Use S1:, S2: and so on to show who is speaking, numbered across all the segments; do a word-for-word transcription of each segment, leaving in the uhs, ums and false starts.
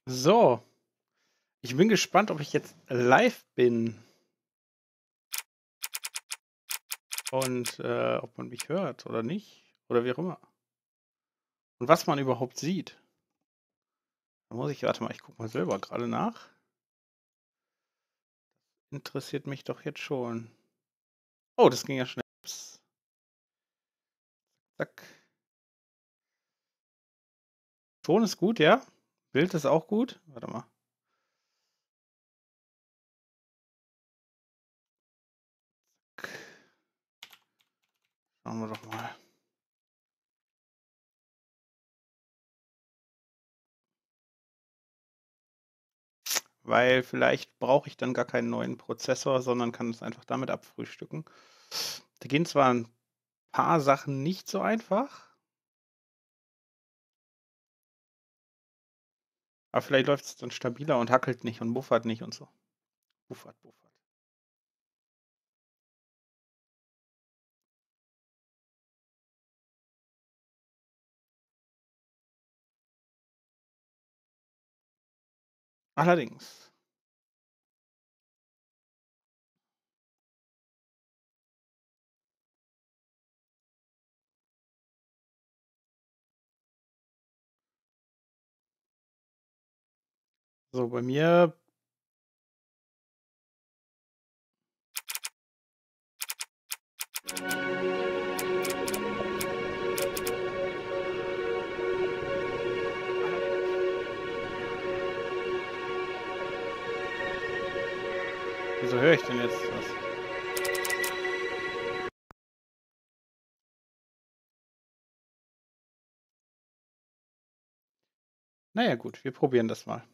S1: So, ich bin gespannt, ob ich jetzt live bin und äh, ob man mich hört oder nicht oder wie auch immer. Und was man überhaupt sieht. Da muss ich, warte mal, ich gucke mal selber gerade nach. Interessiert mich doch jetzt schon. Oh, das ging ja schnell. Ups. Zack. Ton ist gut, ja? Bild ist auch gut. Warte mal. Schauen wir doch mal. Weil vielleicht brauche ich dann gar keinen neuen Prozessor, sondern kann es einfach damit abfrühstücken. Da gehen zwar ein paar Sachen nicht so einfach, aber vielleicht läuft es dann stabiler und hackelt nicht und buffert nicht und so. Buffert, buffert. Allerdings. So, bei mir. Wieso höre ich denn jetzt was? Naja, gut, wir probieren das mal.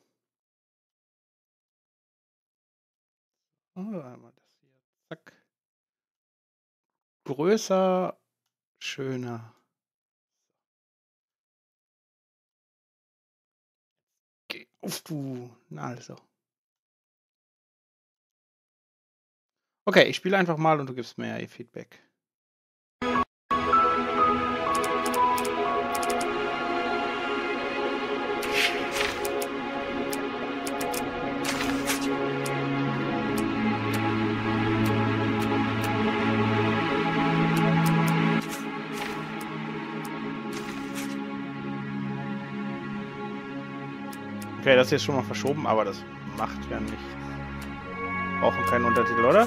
S1: Oh, einmal das hier. Zack. Größer, schöner. Geh auf, du. Na also. Okay, ich spiele einfach mal und du gibst mir ja ihr Feedback. Okay, das hier ist schon mal verschoben, aber das macht ja nichts. Brauchen keinen Untertitel, oder?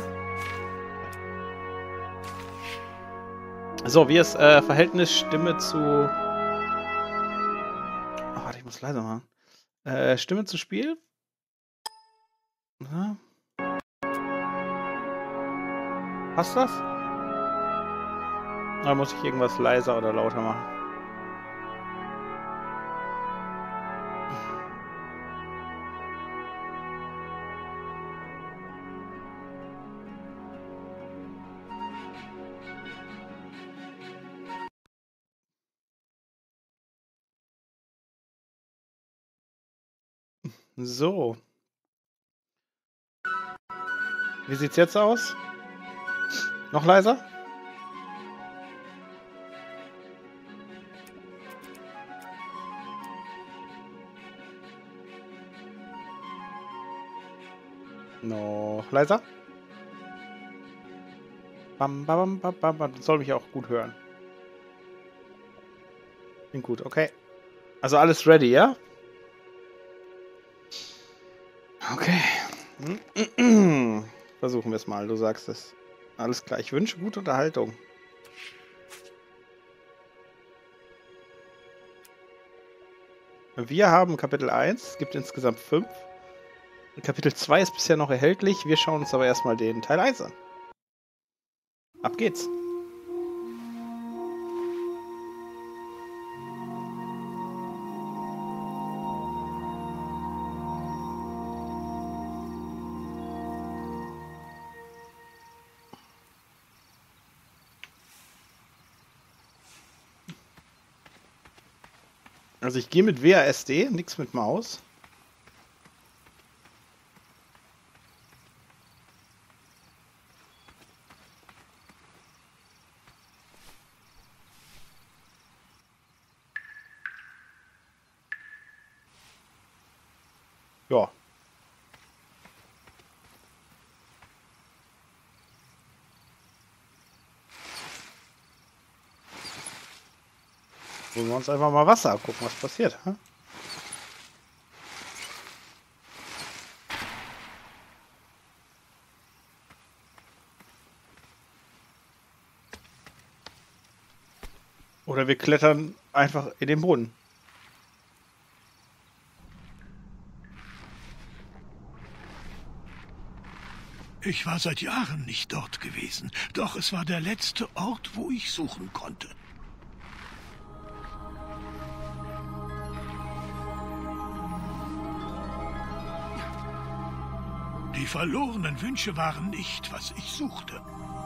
S1: So, wie ist äh, Verhältnis Stimme zu... Oh, warte, ich muss leiser machen. Äh, Stimme zu Spiel? Ja. Passt das? Oder muss ich irgendwas leiser oder lauter machen? So. Wie sieht's jetzt aus? Noch leiser? Noch leiser? Bam, bam, bam, bam, bam. Das soll mich auch gut hören. Klingt gut, okay. Also alles ready, ja? Okay. Versuchen wir es mal, du sagst es. Alles klar, ich wünsche gute Unterhaltung. Wir haben Kapitel eins, es gibt insgesamt fünf. Kapitel zwei ist bisher noch erhältlich, wir schauen uns aber erstmal den Teil eins an. Ab geht's. Also ich gehe mit W A S D, nichts mit Maus. Ja. Holen wir uns einfach mal Wasser ab, gucken, was passiert. Hm? Oder wir klettern einfach in den Boden.
S2: Ich war seit Jahren nicht dort gewesen, doch es war der letzte Ort, wo ich suchen konnte. Die verlorenen Wünsche waren nicht, was ich suchte.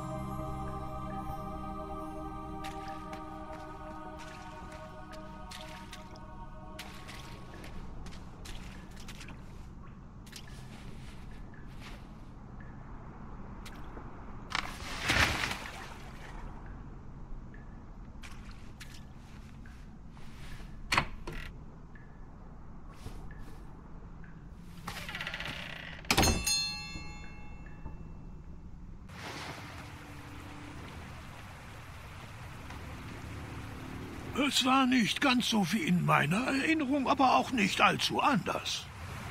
S2: Es war nicht ganz so wie in meiner Erinnerung, aber auch nicht allzu anders.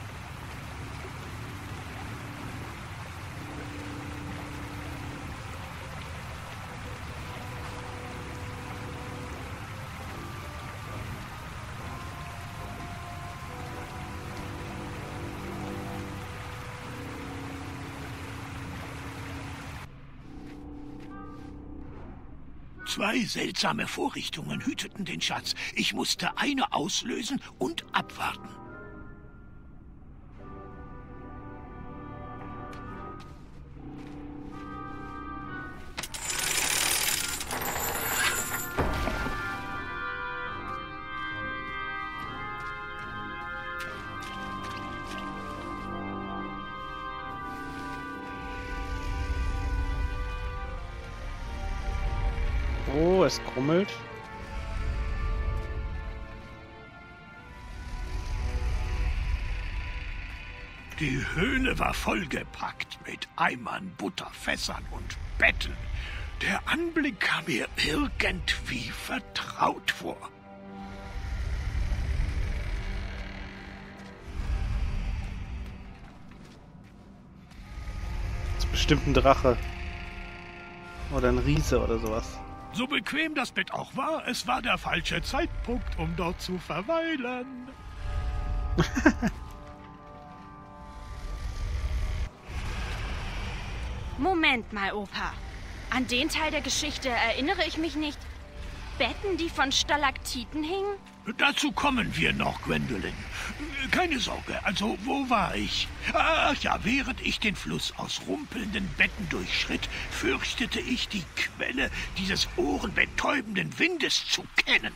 S2: Zwei seltsame Vorrichtungen hüteten den Schatz. Ich musste eine auslösen und abwarten.
S1: Oh, es krummelt.
S2: Die Höhle war vollgepackt mit Eimern, Butter, Fässern und Betten. Der Anblick kam mir irgendwie vertraut vor.
S1: Das ist bestimmt ein Drache. Oder ein Riese oder sowas.
S2: So bequem das Bett auch war, es war der falsche Zeitpunkt, um dort zu verweilen.
S3: Moment mal, Opa. An den Teil der Geschichte erinnere ich mich nicht. Betten, die von Stalaktiten hingen?
S2: Dazu kommen wir noch, Gwendolyn. Keine Sorge, also wo war ich? Ach ja, während ich den Fluss aus rumpelnden Betten durchschritt, fürchtete ich, die Quelle dieses ohrenbetäubenden Windes zu kennen.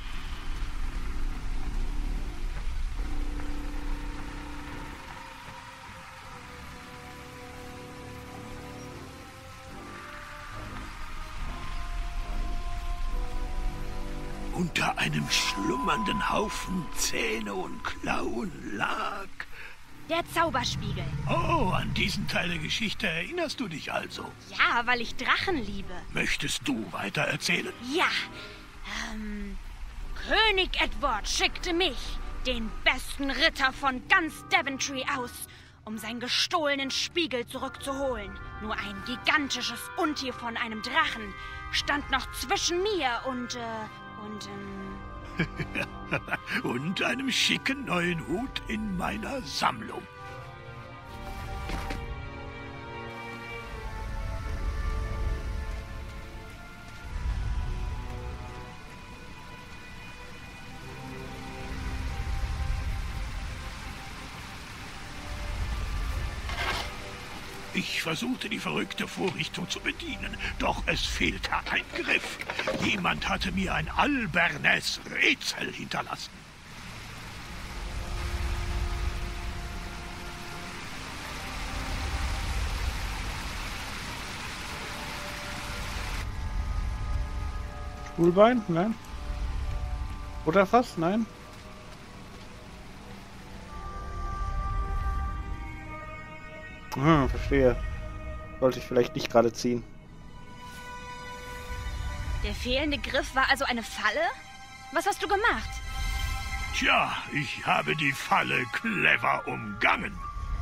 S2: Unter einem schlummernden Haufen Zähne und Klauen lag...
S3: Der Zauberspiegel.
S2: Oh, an diesen Teil der Geschichte erinnerst du dich also?
S3: Ja, weil ich Drachen liebe.
S2: Möchtest du weiter erzählen?
S3: Ja. Ähm, König Edward schickte mich, den besten Ritter von ganz Daventry, aus, um seinen gestohlenen Spiegel zurückzuholen. Nur ein gigantisches Untier von einem Drachen stand noch zwischen mir und, äh, und, ähm...
S2: und einem schicken neuen Hut in meiner Sammlung. Ich versuchte, die verrückte Vorrichtung zu bedienen, doch es fehlte ein Griff. Jemand hatte mir ein albernes Rätsel hinterlassen.
S1: Stuhlbein? Nein. Butterfass? Nein. Hm, verstehe. Sollte ich vielleicht nicht gerade ziehen.
S3: Der fehlende Griff war also eine Falle? Was hast du gemacht?
S2: Tja, ich habe die Falle clever umgangen.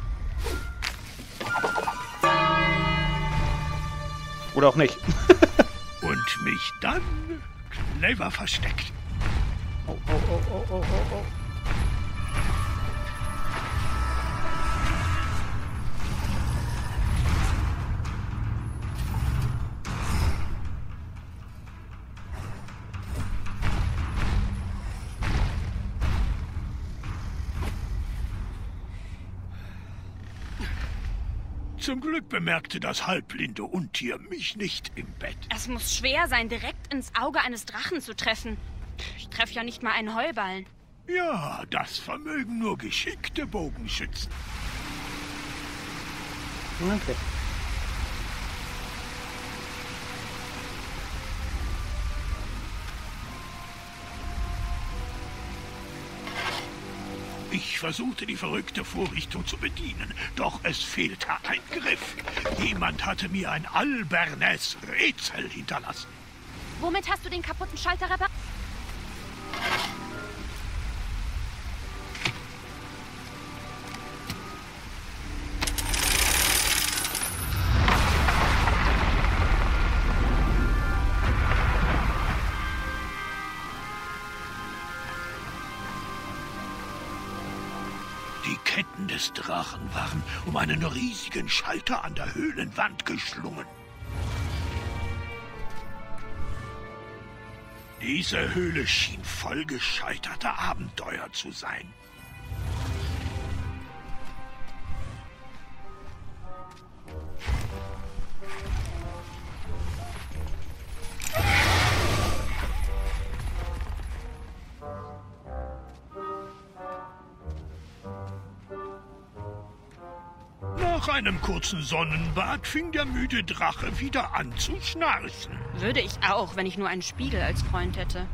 S1: Oder auch nicht.
S2: Und mich dann clever versteckt.
S1: Oh, oh, oh, oh, oh, oh, oh.
S2: Zum Glück bemerkte das halbblinde Untier mich nicht im Bett.
S3: Es muss schwer sein, direkt ins Auge eines Drachen zu treffen. Ich treffe ja nicht mal einen Heuballen.
S2: Ja, das vermögen nur geschickte Bogenschützen.
S1: Okay.
S2: Ich versuchte, die verrückte Vorrichtung zu bedienen, doch es fehlte ein Griff. Jemand hatte mir ein albernes Rätsel hinterlassen.
S3: Womit hast du den kaputten Schalter repariert?
S2: Die Ketten des Drachen waren um einen riesigen Schalter an der Höhlenwand geschlungen. Diese Höhle schien voll gescheiterter Abenteuer zu sein. Nach einem kurzen Sonnenbad fing der müde Drache wieder an zu schnarchen.
S3: Würde ich auch, wenn ich nur einen Spiegel als Freund hätte.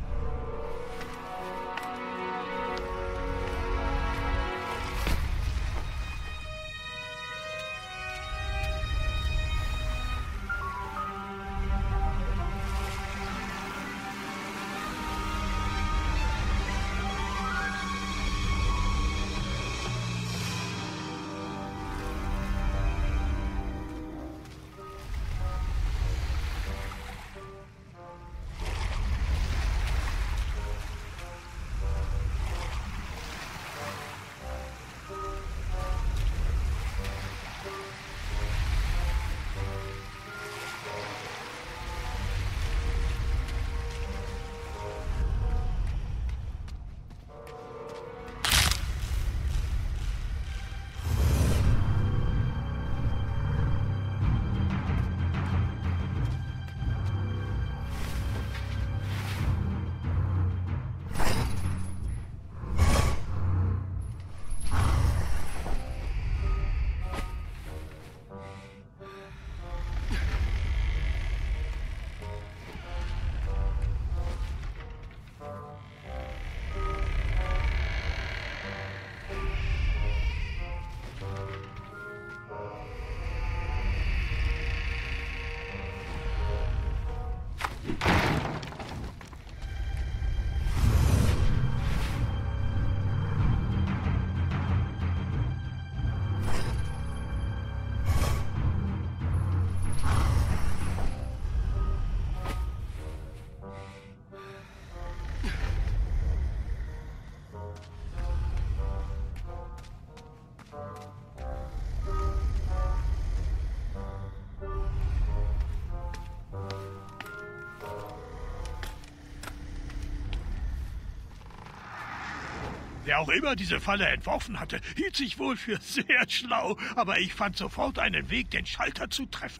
S2: Wer auch immer diese Falle entworfen hatte, hielt sich wohl für sehr schlau, aber ich fand sofort einen Weg, den Schalter zu treffen.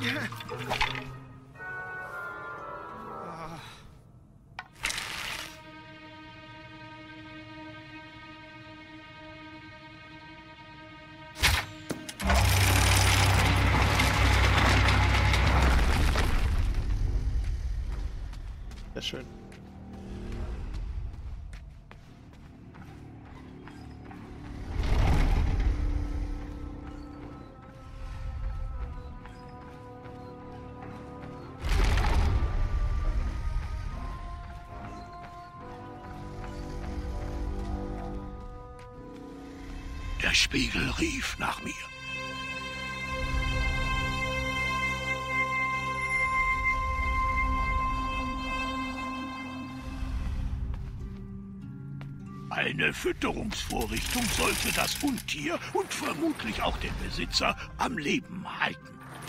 S1: Sehr schön.
S2: Der Spiegel rief nach mir. Eine Fütterungsvorrichtung sollte das Untier und vermutlich auch den Besitzer am Leben halten.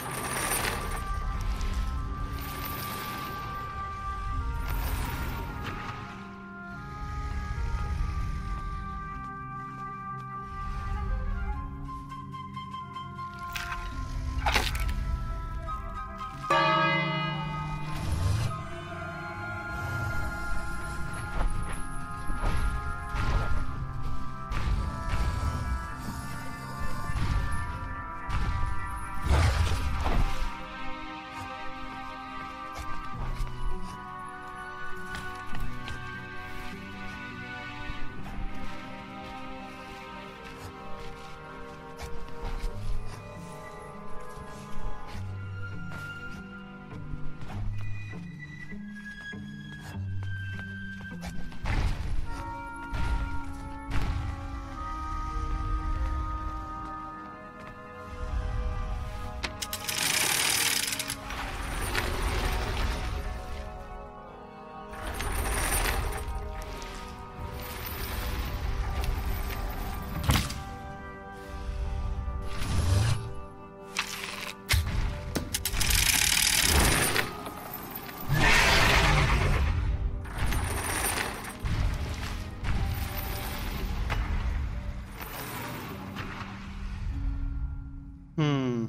S1: Hm.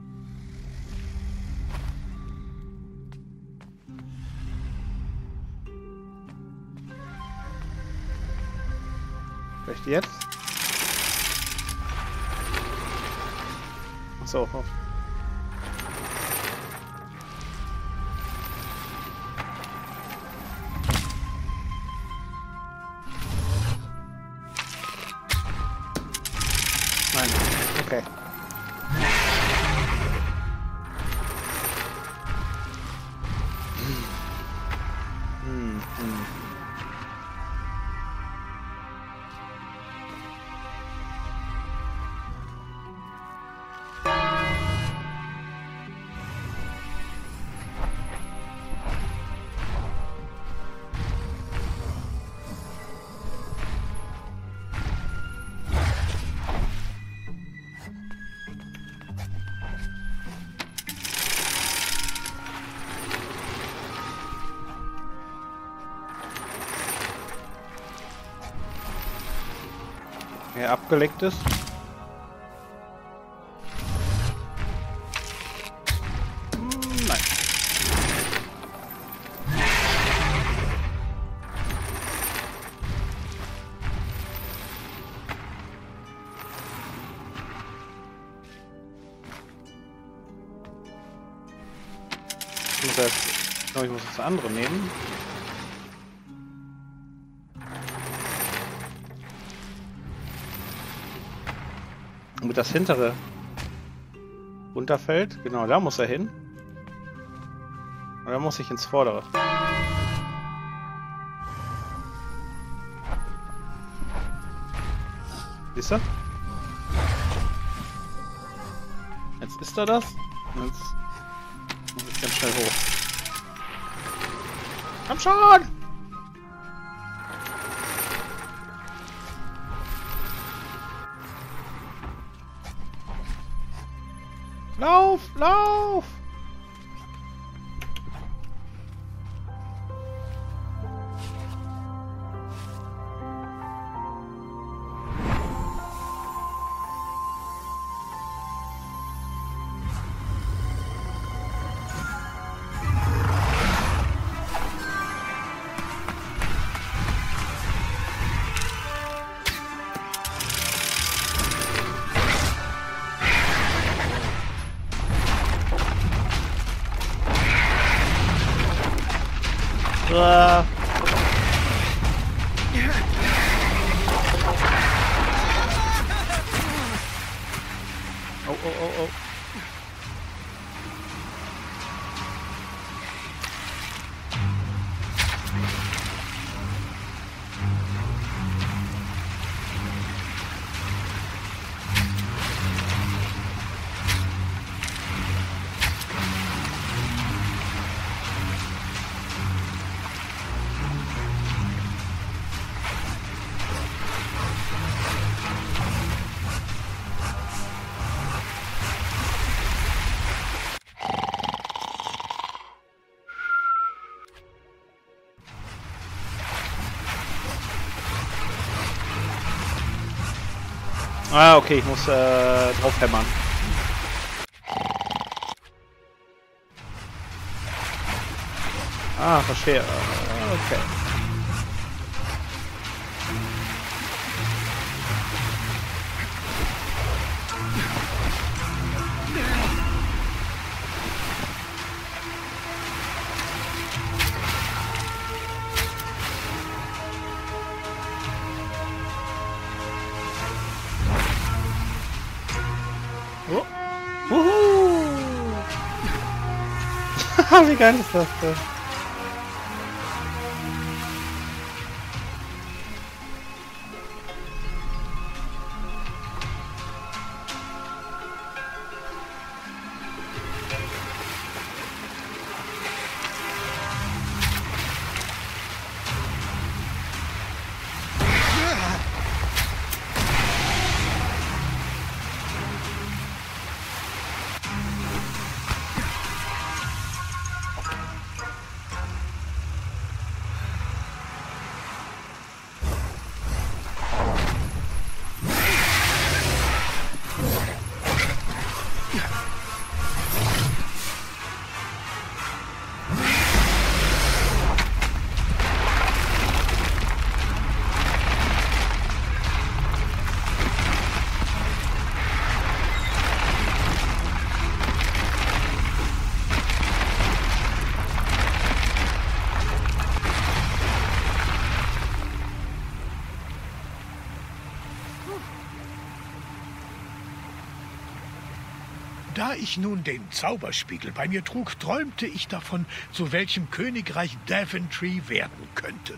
S1: Vielleicht jetzt? Ach so. Oh. Nein. Okay. Hm, hm. Er abgeleckt ist. Hm, nein. Ich muss erst, ich glaube, ich muss das andere nehmen. Damit das hintere runterfällt. Genau, da muss er hin. Und dann muss ich ins vordere. Siehst du? Jetzt ist er das. Und jetzt muss ich ganz schnell hoch. Komm schon! Lauf, lauf! Ah. Oh, oh, oh, oh. Ah, okay, ich muss äh, draufhämmern. Ah, verstehe. Okay. Oh. Wie geil ist das denn?
S2: Da ich nun den Zauberspiegel bei mir trug, träumte ich davon, zu welchem Königreich Daventry werden könnte.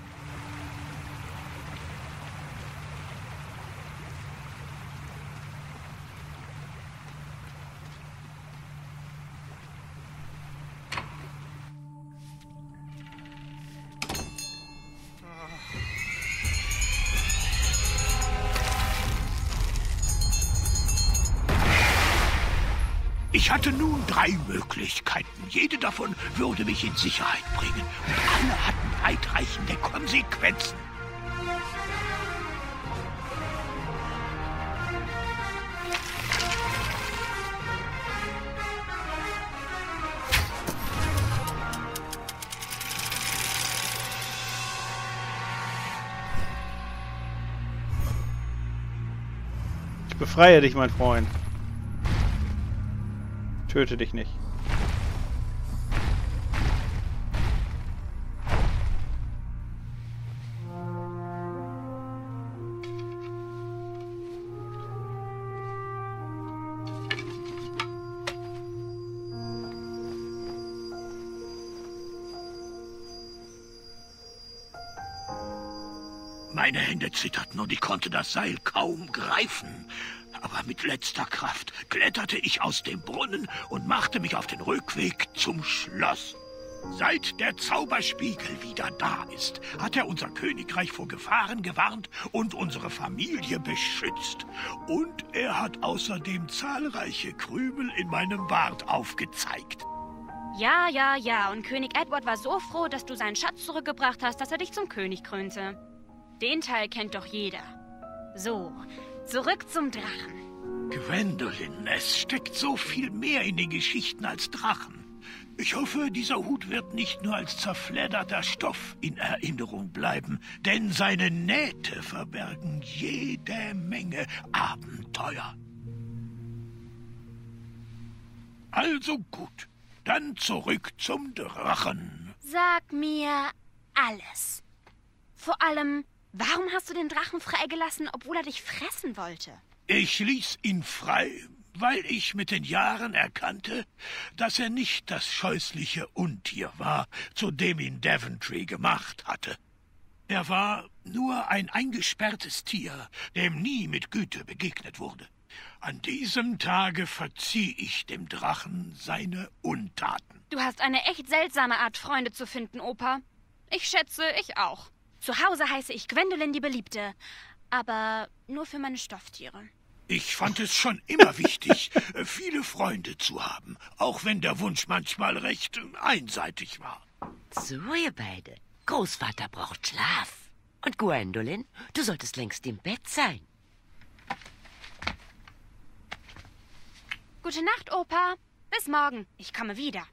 S2: Ich hatte nun drei Möglichkeiten. Jede davon würde mich in Sicherheit bringen. Und alle hatten weitreichende Konsequenzen.
S1: Ich befreie dich, mein Freund. Töte dich nicht.
S2: Meine Hände zitterten und ich konnte das Seil kaum greifen. Aber mit letzter Kraft kletterte ich aus dem Brunnen und machte mich auf den Rückweg zum Schloss. Seit der Zauberspiegel wieder da ist, hat er unser Königreich vor Gefahren gewarnt und unsere Familie beschützt. Und er hat außerdem zahlreiche Krümel in meinem Bart aufgezeigt.
S3: Ja, ja, ja. Und König Edward war so froh, dass du seinen Schatz zurückgebracht hast, dass er dich zum König krönte. Den Teil kennt doch jeder. So, zurück zum Drachen.
S2: Gwendolyn, es steckt so viel mehr in den Geschichten als Drachen. Ich hoffe, dieser Hut wird nicht nur als zerfledderter Stoff in Erinnerung bleiben, denn seine Nähte verbergen jede Menge Abenteuer. Also gut, dann zurück zum Drachen.
S3: Sag mir, alles. Vor allem, warum hast du den Drachen freigelassen, obwohl er dich fressen wollte?
S2: Ich ließ ihn frei, weil ich mit den Jahren erkannte, dass er nicht das scheußliche Untier war, zu dem ihn Daventry gemacht hatte. Er war nur ein eingesperrtes Tier, dem nie mit Güte begegnet wurde. An diesem Tage verzieh ich dem Drachen seine Untaten.
S3: Du hast eine echt seltsame Art, Freunde zu finden, Opa. Ich schätze, ich auch. Zu Hause heiße ich Gwendolyn die Beliebte, aber nur für meine Stofftiere.
S2: Ich fand es schon immer wichtig, viele Freunde zu haben, auch wenn der Wunsch manchmal recht einseitig war.
S4: So, ihr beide. Großvater braucht Schlaf. Und Gwendolyn, du solltest längst im Bett sein.
S3: Gute Nacht, Opa. Bis morgen. Ich komme wieder.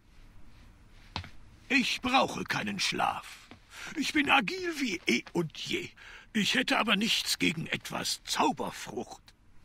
S2: Ich brauche keinen Schlaf. Ich bin agil wie eh und je. Ich hätte aber nichts gegen etwas Zauberfrucht.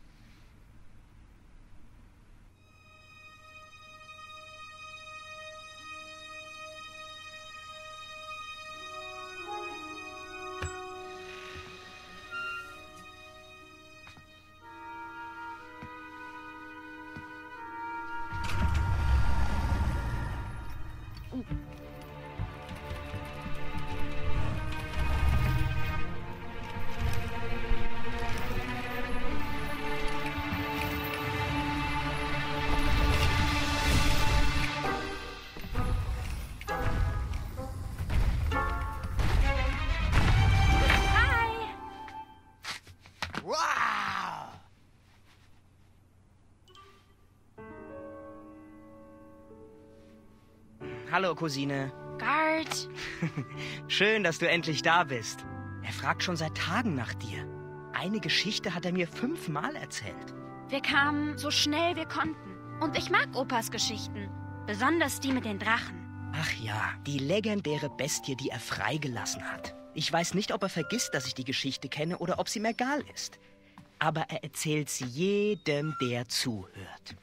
S5: Hallo, Cousine.
S3: Guard.
S5: Schön, dass du endlich da bist. Er fragt schon seit Tagen nach dir. Eine Geschichte hat er mir fünfmal erzählt.
S3: Wir kamen so schnell wir konnten. Und ich mag Opas Geschichten. Besonders die mit den Drachen.
S5: Ach ja, die legendäre Bestie, die er freigelassen hat. Ich weiß nicht, ob er vergisst, dass ich die Geschichte kenne oder ob sie ihm egal ist. Aber er erzählt sie jedem, der zuhört.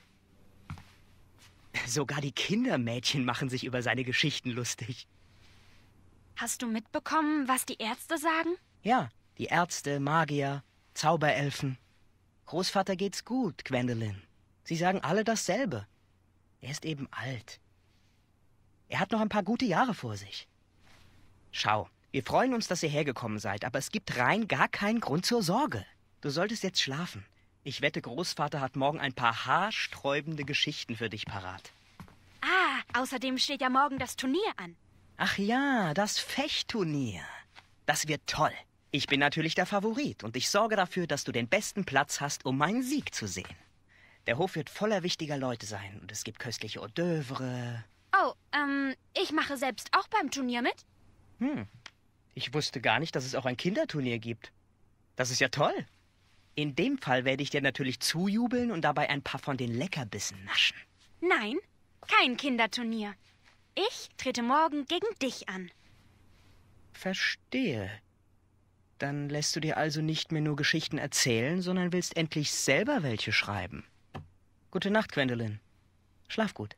S5: Sogar die Kindermädchen machen sich über seine Geschichten lustig.
S3: Hast du mitbekommen, was die Ärzte sagen?
S5: Ja, die Ärzte, Magier, Zauberelfen. Großvater geht's gut, Gwendolyn. Sie sagen alle dasselbe. Er ist eben alt. Er hat noch ein paar gute Jahre vor sich. Schau, wir freuen uns, dass ihr hergekommen seid, aber es gibt rein gar keinen Grund zur Sorge. Du solltest jetzt schlafen. Ich wette, Großvater hat morgen ein paar haarsträubende Geschichten für dich parat.
S3: Ah, außerdem steht ja morgen das Turnier an.
S5: Ach ja, das Fechtturnier. Das wird toll. Ich bin natürlich der Favorit und ich sorge dafür, dass du den besten Platz hast, um meinen Sieg zu sehen. Der Hof wird voller wichtiger Leute sein und es gibt köstliche Hors d'oeuvre.
S3: Oh, ähm, ich mache selbst auch beim Turnier mit?
S5: Hm, ich wusste gar nicht, dass es auch ein Kinderturnier gibt. Das ist ja toll. In dem Fall werde ich dir natürlich zujubeln und dabei ein paar von den Leckerbissen naschen.
S3: Nein, kein Kinderturnier. Ich trete morgen gegen dich an.
S5: Verstehe. Dann lässt du dir also nicht mehr nur Geschichten erzählen, sondern willst endlich selber welche schreiben. Gute Nacht, Gwendolyn. Schlaf gut.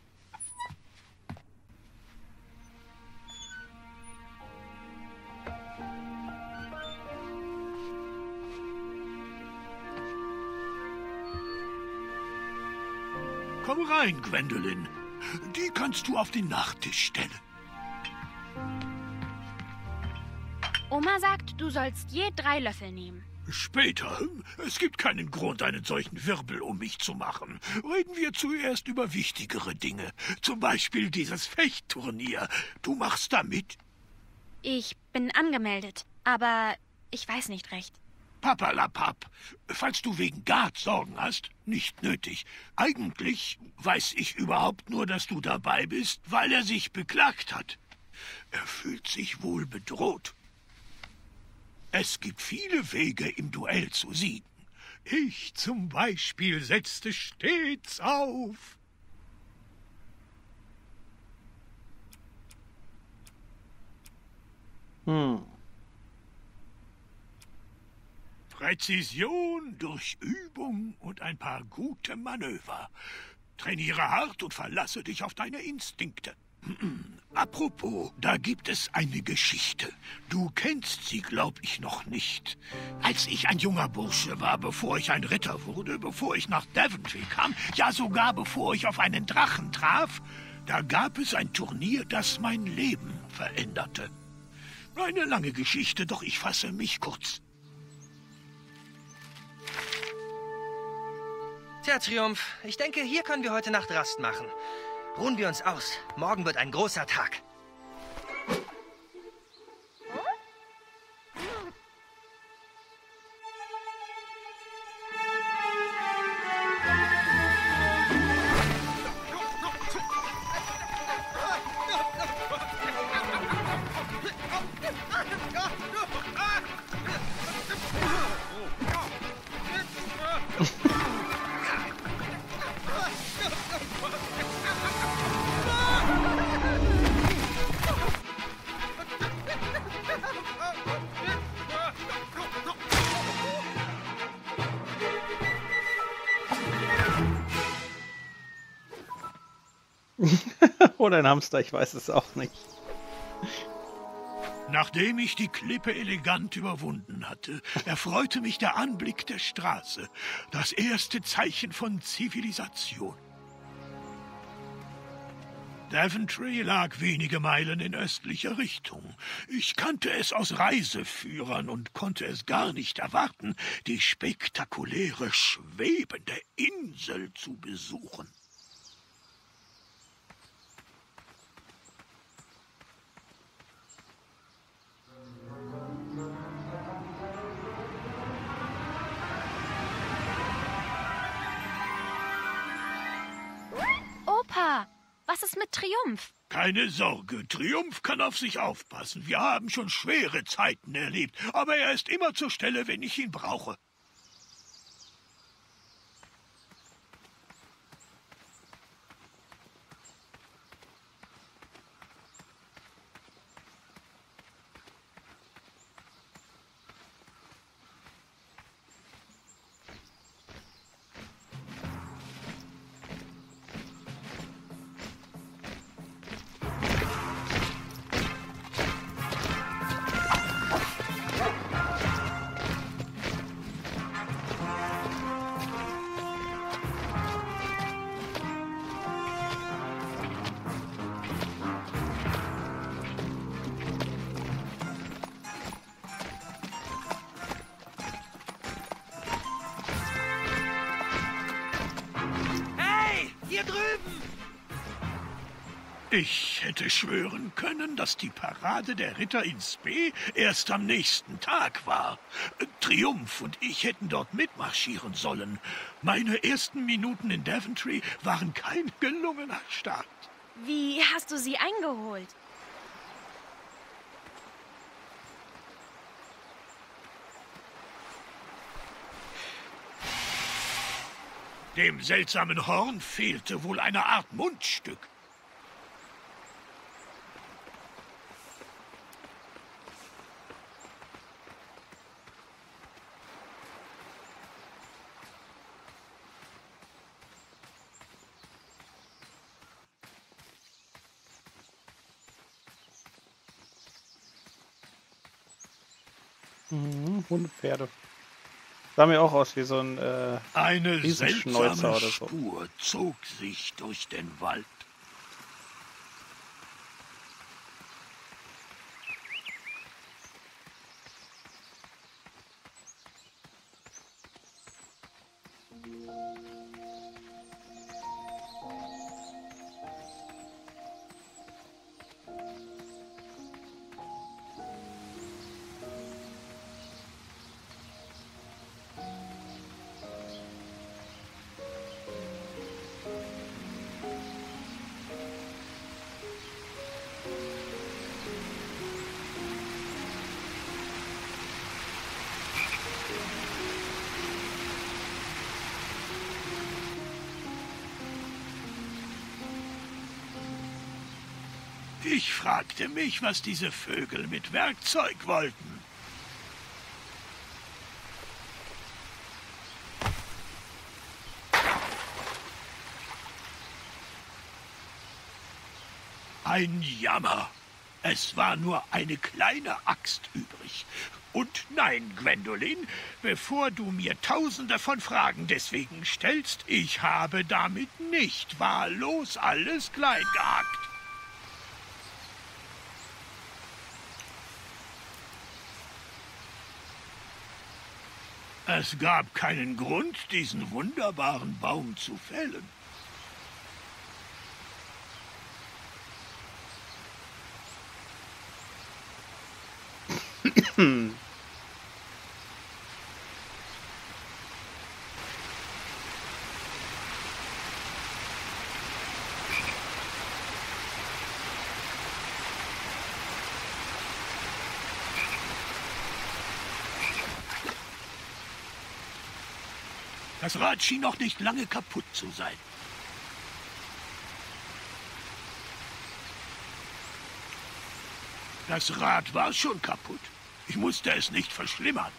S2: Komm rein, Gwendolyn. Die kannst du auf den Nachttisch stellen.
S3: Oma sagt, du sollst je drei Löffel nehmen.
S2: Später. Es gibt keinen Grund, einen solchen Wirbel um mich zu machen. Reden wir zuerst über wichtigere Dinge. Zum Beispiel dieses Fechtturnier. Du machst da mit?
S3: Ich bin angemeldet, aber ich weiß nicht recht.
S2: Papalapap. Falls du wegen Gard Sorgen hast, nicht nötig. Eigentlich weiß ich überhaupt nur, dass du dabei bist, weil er sich beklagt hat. Er fühlt sich wohl bedroht. Es gibt viele Wege, im Duell zu siegen. Ich zum Beispiel setzte stets auf.
S1: Hm.
S2: Präzision durch Übung und ein paar gute Manöver. Trainiere hart und verlasse dich auf deine Instinkte. Apropos, da gibt es eine Geschichte. Du kennst sie, glaub ich, noch nicht. Als ich ein junger Bursche war, bevor ich ein Ritter wurde, bevor ich nach Daventry kam, ja sogar bevor ich auf einen Drachen traf, da gab es ein Turnier, das mein Leben veränderte. Eine lange Geschichte, doch ich fasse mich kurz.
S6: Tja, Triumph, ich denke, hier können wir heute Nacht Rast machen. Ruhen wir uns aus. Morgen wird ein großer Tag.
S1: Oder ein Hamster, ich weiß es auch nicht.
S2: Nachdem ich die Klippe elegant überwunden hatte, erfreute mich der Anblick der Straße, das erste Zeichen von Zivilisation. Daventry lag wenige Meilen in östlicher Richtung. Ich kannte es aus Reiseführern und konnte es gar nicht erwarten, die spektakuläre, schwebende Insel zu besuchen.
S3: Opa, was ist mit Triumph?
S2: Keine Sorge, Triumph kann auf sich aufpassen. Wir haben schon schwere Zeiten erlebt, aber er ist immer zur Stelle, wenn ich ihn brauche.
S6: Hier drüben!
S2: Ich hätte schwören können, dass die Parade der Ritter in Spee erst am nächsten Tag war. Triumph und ich hätten dort mitmarschieren sollen. Meine ersten Minuten in Daventry waren kein gelungener Start.
S3: Wie hast du sie eingeholt?
S2: Dem seltsamen Horn fehlte wohl eine Art Mundstück.
S1: Mhm, Hundepferde. Sah mir auch aus wie so ein äh,
S2: Eine
S1: Riesenschnäuzer
S2: seltsame
S1: oder so.
S2: Spur zog sich durch den Wald. Ich fragte mich, was diese Vögel mit Werkzeug wollten. Ein Jammer. Es war nur eine kleine Axt übrig. Und nein, Gwendolyn, bevor du mir tausende von Fragen deswegen stellst, ich habe damit nicht wahllos alles klein gehackt. Es gab keinen Grund, diesen wunderbaren Baum zu fällen.
S1: Hm.
S2: Das Rad schien noch nicht lange kaputt zu sein. Das Rad war schon kaputt. Ich musste es nicht verschlimmern.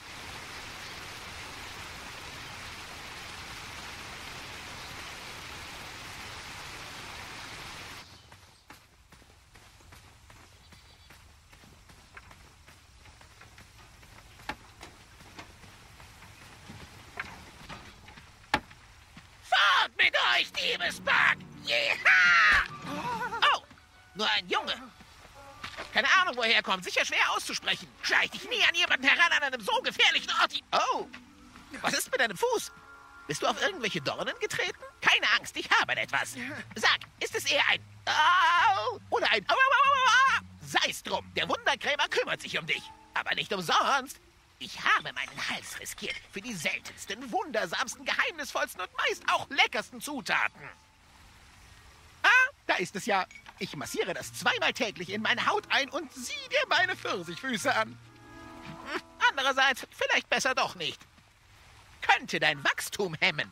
S7: Fort mit euch, Diebespack! Jeha! Oh, nur ein Junge. Keine Ahnung, woher er kommt. Sicher schwer auszusprechen. Schleich dich nie an jemanden heran an einem so gefährlichen Ort. Oh, was ist mit deinem Fuß? Bist du auf irgendwelche Dornen getreten? Keine Angst, ich habe etwas. Sag, ist es eher ein Au oder ein Au, Au, Au, Au? Sei's drum, der Wunderkrämer kümmert sich um dich. Aber nicht umsonst. Ich habe meinen Hals riskiert für die seltensten, wundersamsten, geheimnisvollsten und meist auch leckersten Zutaten. Ah, da ist es ja. Ich massiere das zweimal täglich in meine Haut ein und sieh dir meine Pfirsichfüße an. Hm, andererseits, vielleicht besser doch nicht. Könnte dein Wachstum hemmen.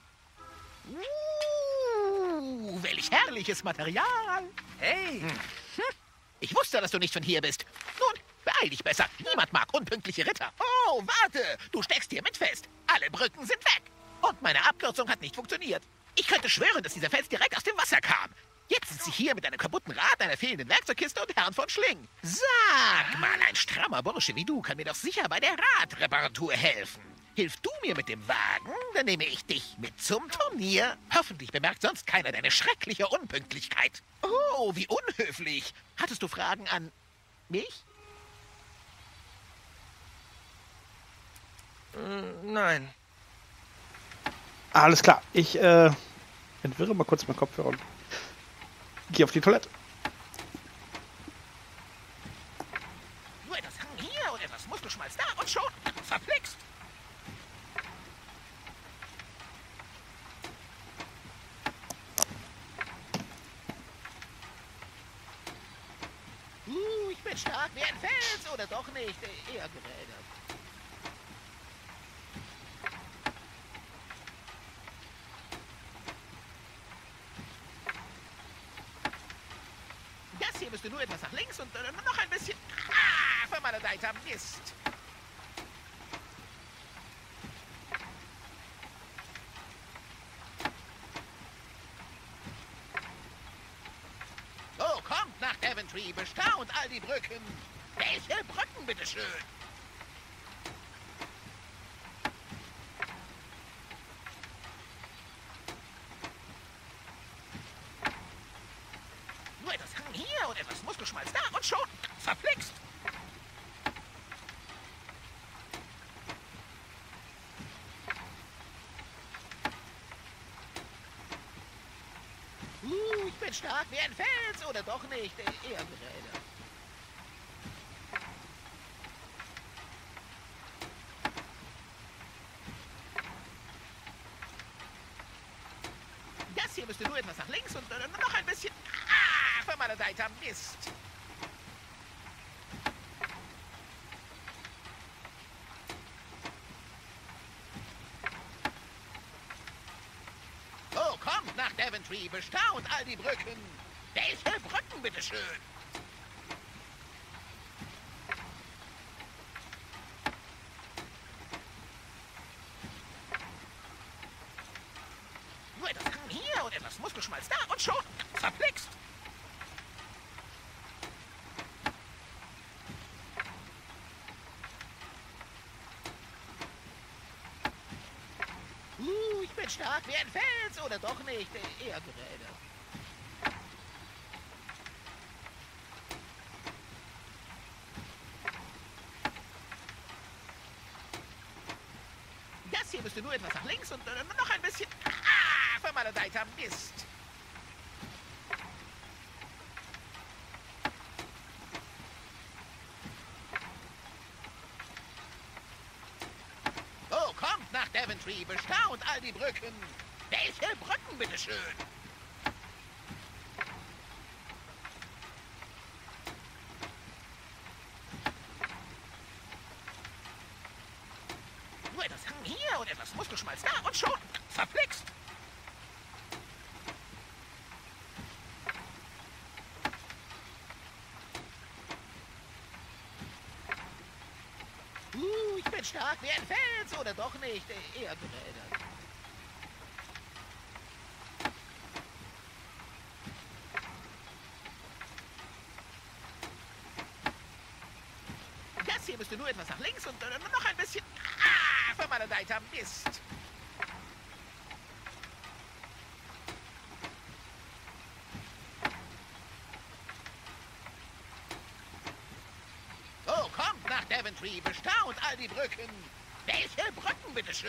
S7: Uh, welch herrliches Material. Hey. Hm. Ich wusste, dass du nicht von hier bist. Nun, beeil dich besser. Niemand mag unpünktliche Ritter. Oh, warte. Du steckst hier mit fest. Alle Brücken sind weg. Und meine Abkürzung hat nicht funktioniert. Ich könnte schwören, dass dieser Fels direkt aus dem Wasser kam. Jetzt sitze ich hier mit einem kaputten Rad, einer fehlenden Werkzeugkiste und Herrn von Schling. Sag mal, ein strammer Bursche wie du kann mir doch sicher bei der Radreparatur helfen. Hilf du mir mit dem Wagen, dann nehme ich dich mit zum Turnier. Hoffentlich bemerkt sonst keiner deine schreckliche Unpünktlichkeit. Oh, wie unhöflich. Hattest du Fragen an mich?
S6: Mm, nein.
S1: Alles klar. Ich äh, entwirre mal kurz meinen Kopfhörer und geh auf die Toilette.
S7: Nur etwas Hang hier und etwas Muskelschmalz da und schon verflixt. Uh, ich bin stark wie ein Fels oder doch nicht, eher gerädert. Das hier müsste nur etwas nach links und äh, noch ein bisschen... Ah, vermaledeiter Mist. Oh, kommt nach Daventry, bestaunt all die Brücken. Welche Brücken, bitteschön? Nur etwas Hang hier und etwas Muskelschmalz da und schon verflixt. Uh, ich bin stark wie ein Fels oder doch nicht, eher gerädert. Das hier müsste nur etwas nach links und äh, noch ein bisschen... Ah, vermaledeiter Mist. Oh, kommt nach Daventry, bestaunt all die Brücken. Welche Brücken, bitteschön? Nur etwas Hang hier und etwas Muskelschmalz da und schon verflixt. stark wie ein Fels, oder doch nicht? Eher gerade. Das hier müsste nur etwas nach links und äh, noch ein bisschen... Ah, vermaledeiter Mist. Oh, kommt nach Daventry, bestaunt all die Brücken. Welche Brücken, bitteschön? Nur etwas Hang hier und etwas Muskelschmalz da und schon verflixt. Uh, ich bin stark wie ein Fels, oder doch nicht? Eher gerade. Das hier müsste nur etwas nach links und äh, noch ein bisschen... Ah, vermaledeiter Mist. Oh, kommt nach Daventry, bestaunt all die Brücken. Welche Brücken, bitteschön?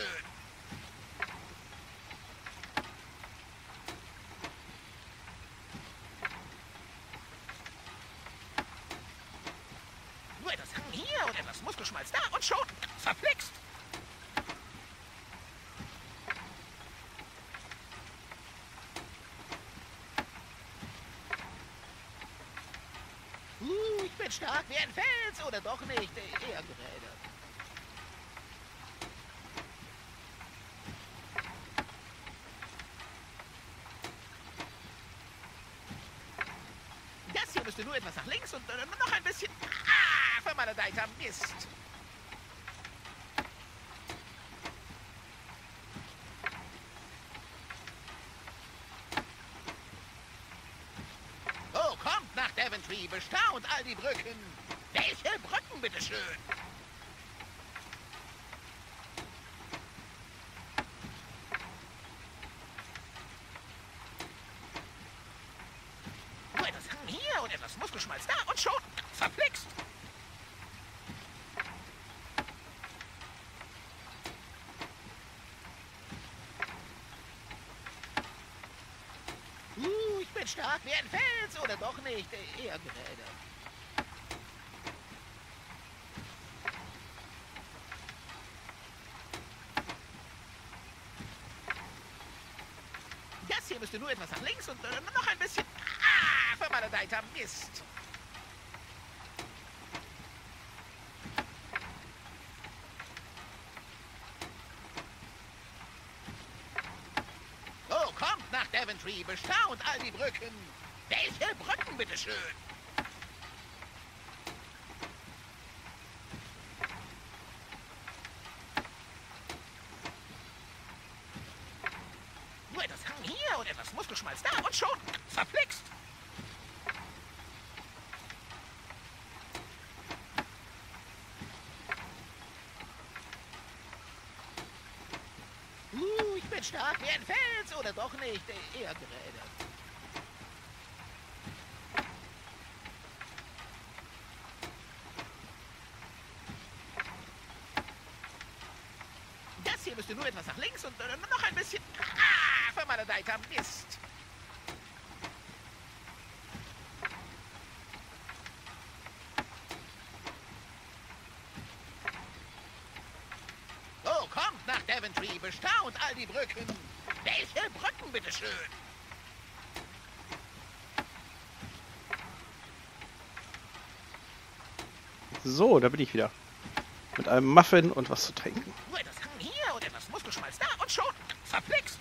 S7: Nur etwas Hang hier und etwas Muskelschmalz da und schon verflixt. Uh, ich bin stark wie ein Fels, oder doch nicht? Eher gerade. Das hier müsste nur etwas nach links und äh, noch ein bisschen... Ah, vermaledeiter Mist. Oh, kommt nach Daventry, bestaunt all die Brücken. Welche Brücken, bitteschön? Nur etwas Hang hier und etwas Muskelschmalz da und schon verflixt. Uh, ich bin stark wie ein Fels, oder doch nicht? Eher gerade. Das hier müsste nur etwas nach links und äh, noch ein bisschen... Ah, vermaledeiter Mist. Oh, kommt nach Daventry, bestaunt all die Brücken. Welche Brücken, bitteschön? Nur etwas Hang hier und etwas Muskelschmalz da und schon verflixt. Uh, ich bin stark wie ein Fels, oder doch nicht? Eher gerade. Das hier müsste nur etwas nach links und äh, noch ein bisschen... Ah, vermaledeiter Mist. Oh, kommt nach Daventry, bestaunt all die Brücken. Welche Brücken, bitteschön?
S1: So, da bin ich wieder. Mit einem Muffin und was zu trinken.
S7: Nur etwas Hang hier und etwas Muskelschmalz da und schon verflixt.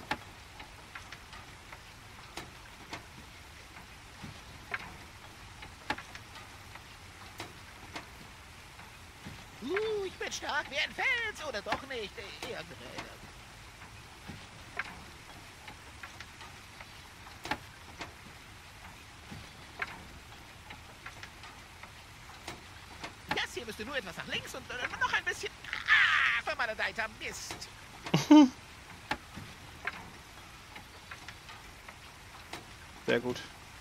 S7: Uh, ich bin stark wie ein Fels, oder doch nicht? Eher gerade. Das hier müsste nur etwas nach links und äh, noch ein bisschen... Ah, vermaledeiter Mist.
S1: Sehr gut.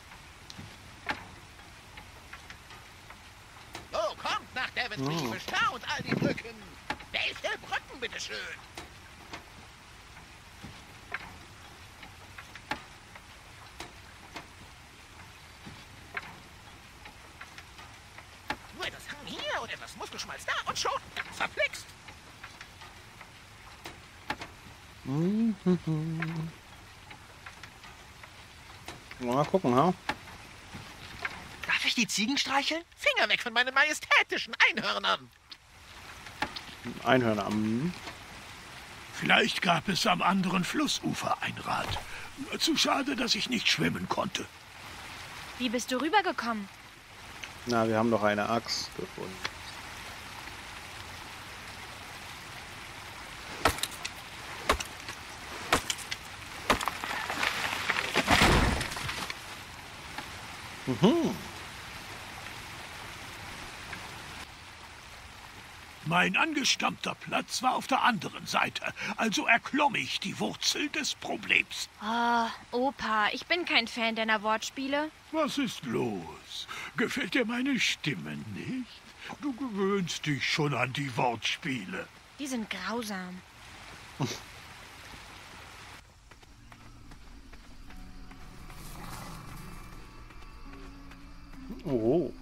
S7: Oh, kommt nach Daventry,
S1: Oh.
S7: bestaunt all die Brücken. Welche Brücken, bitteschön? Nur etwas Hang hier und etwas Muskelschmalz da und schon verflixt.
S1: Mal gucken, ha?
S6: Darf ich die Ziegen streicheln?
S7: Finger weg von meinen majestätischen Einhörnern.
S1: Einhörner. Hm.
S2: Vielleicht gab es am anderen Flussufer ein Rad. Zu schade, dass ich nicht schwimmen konnte.
S3: Wie bist du rübergekommen?
S1: Na, wir haben doch eine Axt gefunden. Mhm.
S2: Mein angestammter Platz war auf der anderen Seite, also erklomm ich die Wurzel des Problems.
S3: Oh, Opa, ich bin kein Fan deiner Wortspiele.
S2: Was ist los? Gefällt dir meine Stimme nicht? Du gewöhnst dich schon an die Wortspiele.
S3: Die sind grausam.
S1: Oh.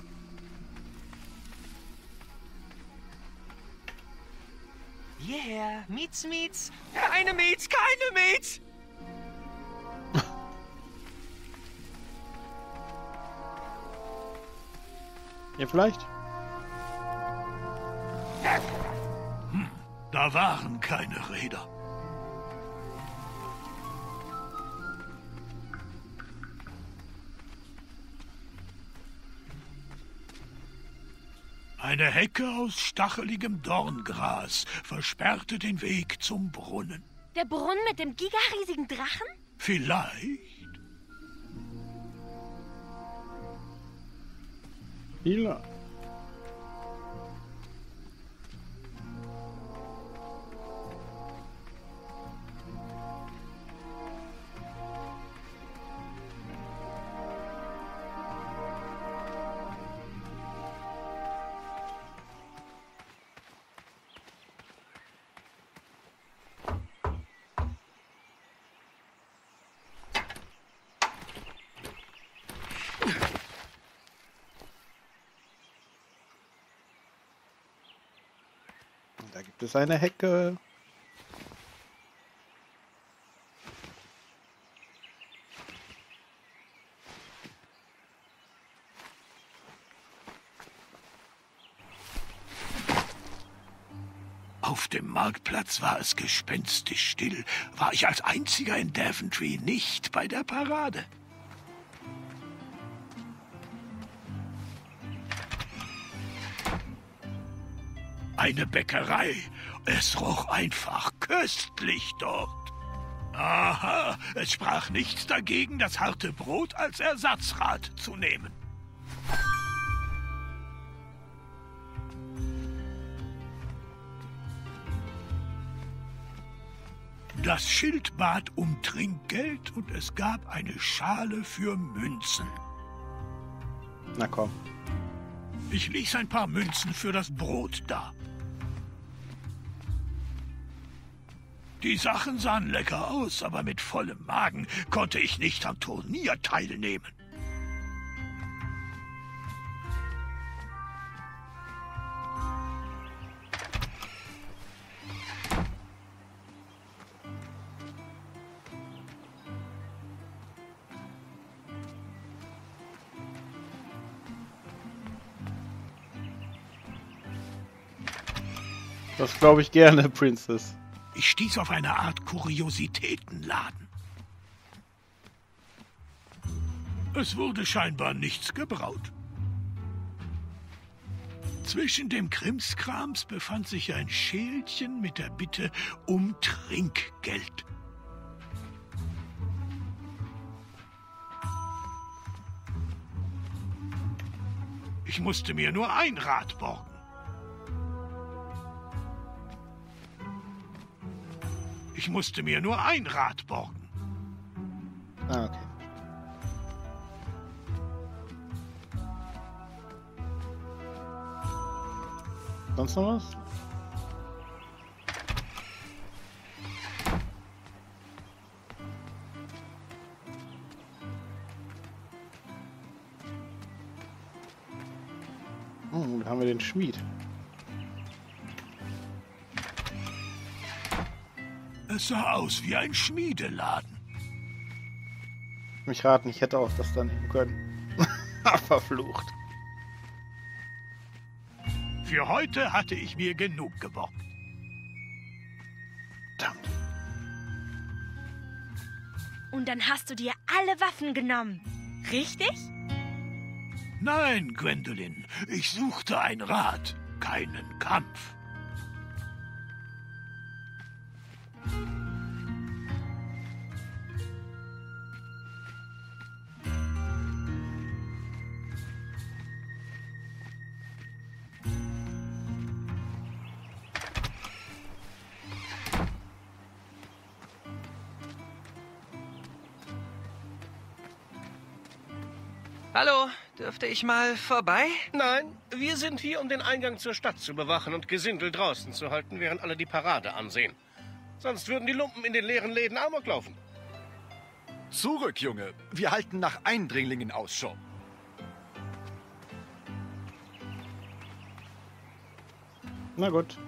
S6: Yeah, Miets, Miets. Keine Miets, keine Miets.
S1: Ja, vielleicht.
S2: Da waren keine Räder. Eine Hecke aus stacheligem Dorngras versperrte den Weg zum Brunnen.
S3: Der Brunnen mit dem gigariesigen Drachen?
S2: Vielleicht.
S1: Hila. Da gibt es eine Hecke.
S2: Auf dem Marktplatz war es gespenstisch still. War ich als einziger in Daventry nicht bei der Parade? Eine Bäckerei. Es roch einfach köstlich dort. Aha, es sprach nichts dagegen, das harte Brot als Ersatzrad zu nehmen. Das Schild bat um Trinkgeld und es gab eine Schale für Münzen.
S1: Na komm.
S2: Ich ließ ein paar Münzen für das Brot da. Die Sachen sahen lecker aus, aber mit vollem Magen konnte ich nicht am Turnier teilnehmen.
S1: Das glaube ich gerne, Princess.
S2: Ich stieß auf eine Art Kuriositätenladen. Es wurde scheinbar nichts gebraut. Zwischen dem Krimskrams befand sich ein Schälchen mit der Bitte um Trinkgeld. Ich musste mir nur ein Rad borgen. Ich musste mir nur ein Rad borgen.
S1: Ah, okay. Sonst noch was? Oh, da haben wir den Schmied.
S2: Es sah aus wie ein Schmiedeladen.
S1: Mich raten, ich hätte auch das dann nehmen können. Verflucht.
S2: Für heute hatte ich mir genug gebockt.
S1: Verdammt.
S3: Und dann hast du dir alle Waffen genommen. Richtig?
S2: Nein, Gwendolyn, ich suchte ein Rat, keinen Kampf.
S6: Hallo, dürfte ich mal vorbei?
S8: Nein, wir sind hier, um den Eingang zur Stadt zu bewachen und Gesindel draußen zu halten, während alle die Parade ansehen. Sonst würden die Lumpen in den leeren Läden Amok laufen.
S9: Zurück, Junge. Wir halten nach Eindringlingen Ausschau.
S1: Na gut.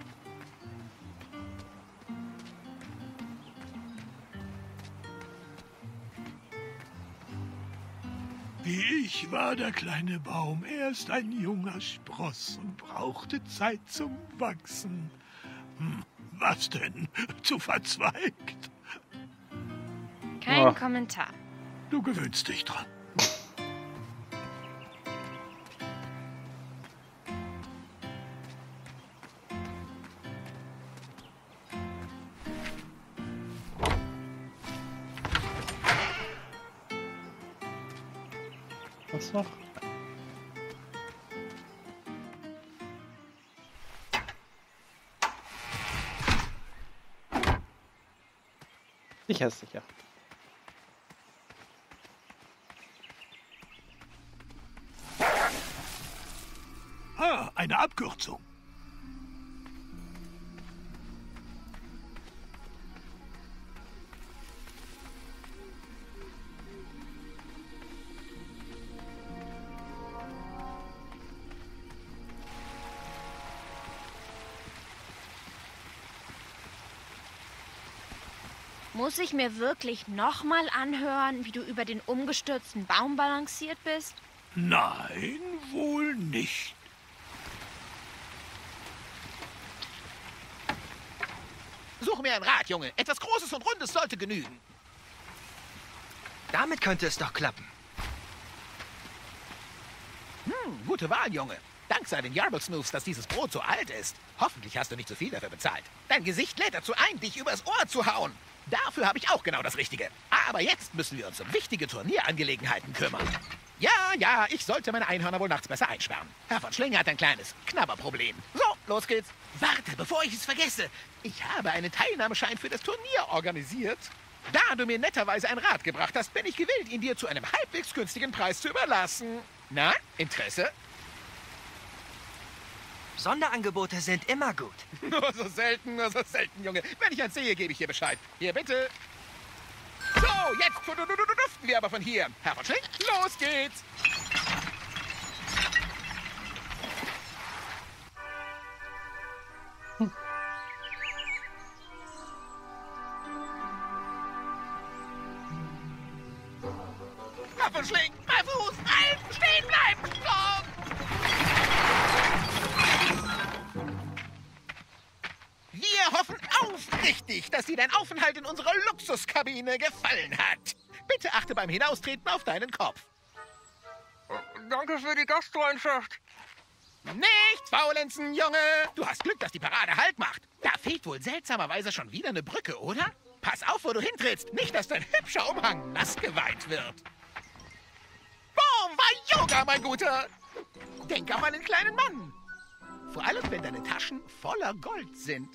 S2: Wie ich war der kleine Baum erst ein junger Spross und brauchte Zeit zum Wachsen. Hm, was denn? Zu verzweigt?
S3: Kein
S1: Oh.
S3: Kommentar.
S2: Du gewöhnst dich dran.
S1: Was noch? Sicher ist sicher.
S2: Ah, eine Abkürzung.
S3: Muss ich mir wirklich nochmal anhören, wie du über den umgestürzten Baum balanciert bist?
S2: Nein, wohl nicht.
S7: Suche mir ein Rad, Junge. Etwas Großes und Rundes sollte genügen.
S6: Damit könnte es doch klappen.
S7: Hm, gute Wahl, Junge. Dank sei den Yarblesmiths, dass dieses Brot so alt ist. Hoffentlich hast du nicht zu viel dafür bezahlt. Dein Gesicht lädt dazu ein, dich übers Ohr zu hauen. Dafür habe ich auch genau das Richtige. Aber jetzt müssen wir uns um wichtige Turnierangelegenheiten kümmern. Ja, ja, ich sollte meine Einhörner wohl nachts besser einsperren. Herr von Schlinge hat ein kleines Knabberproblem. So, los geht's. Warte, bevor ich es vergesse. Ich habe einen Teilnahmeschein für das Turnier organisiert. Da du mir netterweise ein Rad gebracht hast, bin ich gewillt, ihn dir zu einem halbwegs günstigen Preis zu überlassen. Na, Interesse?
S6: Sonderangebote sind immer gut.
S7: Nur so selten, nur so selten, Junge. Wenn ich eins sehe, gebe ich dir Bescheid. Hier, bitte. So, jetzt du, du, du, du, duften wir aber von hier. Herr von Schling, los geht's.
S1: Hm.
S7: Herr von Schling, mein Fuß, halten, stehen bleiben. Stopp. Wir hoffen aufrichtig, dass dir dein Aufenthalt in unserer Luxuskabine gefallen hat. Bitte achte beim Hinaustreten auf deinen Kopf.
S6: Danke für die Gastfreundschaft.
S7: Nichts faulenzen, Junge. Du hast Glück, dass die Parade Halt macht. Da fehlt wohl seltsamerweise schon wieder eine Brücke, oder? Pass auf, wo du hintrittst. Nicht, dass dein hübscher Umhang nass geweint wird. Boom, war Yoga, mein Guter. Denk an einen kleinen Mann. Vor allem, wenn deine Taschen voller Gold sind.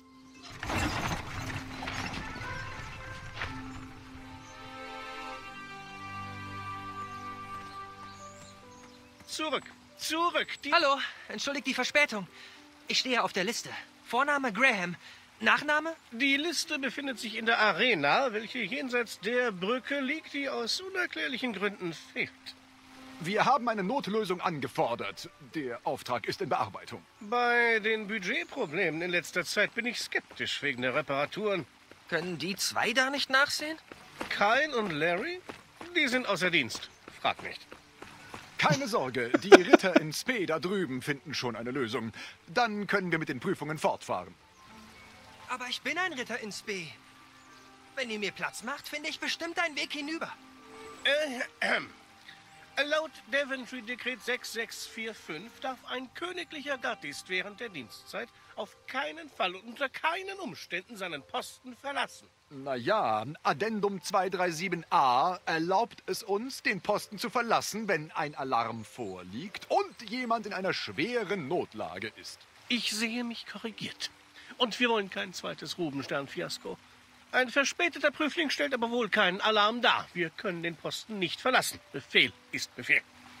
S8: Zurück, zurück. Die
S6: Hallo, entschuldigt die Verspätung. Ich stehe auf der Liste. Vorname Graham. Nachname?
S8: Die Liste befindet sich in der Arena, welche jenseits der Brücke liegt, die aus unerklärlichen Gründen fehlt.
S9: Wir haben eine Notlösung angefordert. Der Auftrag ist in Bearbeitung.
S8: Bei den Budgetproblemen in letzter Zeit bin ich skeptisch wegen der Reparaturen.
S6: Können die zwei da nicht nachsehen?
S8: Kyle und Larry? Die sind außer Dienst. Frag nicht.
S9: Keine Sorge, die Ritter in Spee da drüben finden schon eine Lösung. Dann können wir mit den Prüfungen fortfahren.
S6: Aber ich bin ein Ritter in Spee. Wenn ihr mir Platz macht, finde ich bestimmt einen Weg hinüber.
S8: Äh, äh. Laut Daventry-Dekret sechs sechs vier fünf darf ein königlicher Gardist während der Dienstzeit auf keinen Fall und unter keinen Umständen seinen Posten verlassen.
S9: Naja, Addendum zweihundertsiebenunddreißig a erlaubt es uns, den Posten zu verlassen, wenn ein Alarm vorliegt und jemand in einer schweren Notlage ist.
S8: Ich sehe mich korrigiert. Und wir wollen kein zweites Rubenstern-Fiasko. Ein verspäteter Prüfling stellt aber wohl keinen Alarm dar. Wir können den Posten nicht verlassen. Befehl ist Befehl.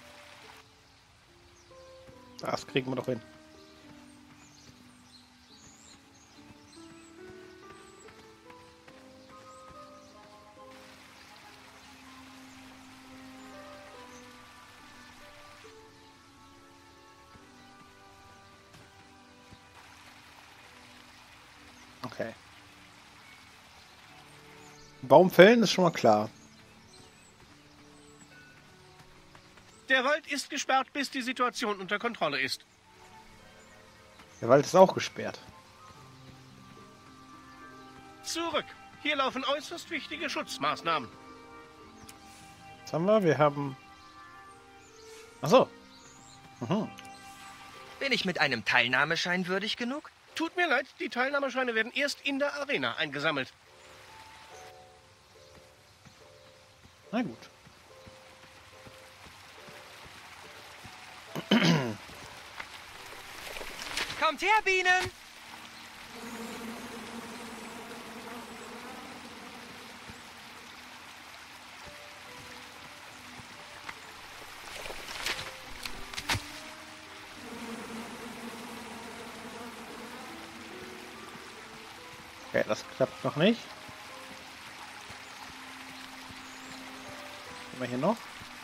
S1: Das kriegen wir doch hin. Okay. Baum fällen ist schon mal klar.
S8: Der Wald ist gesperrt, bis die Situation unter Kontrolle ist.
S1: Der Wald ist auch gesperrt.
S8: Zurück. Hier laufen äußerst wichtige Schutzmaßnahmen.
S1: Was haben wir? Wir haben... Achso. Mhm.
S6: Bin ich mit einem Teilnahmeschein würdig genug?
S8: Tut mir leid, die Teilnahmescheine werden erst in der Arena eingesammelt.
S1: Na gut.
S6: Kommt her, Bienen!
S1: Okay, das klappt noch nicht. Was haben wir hier noch?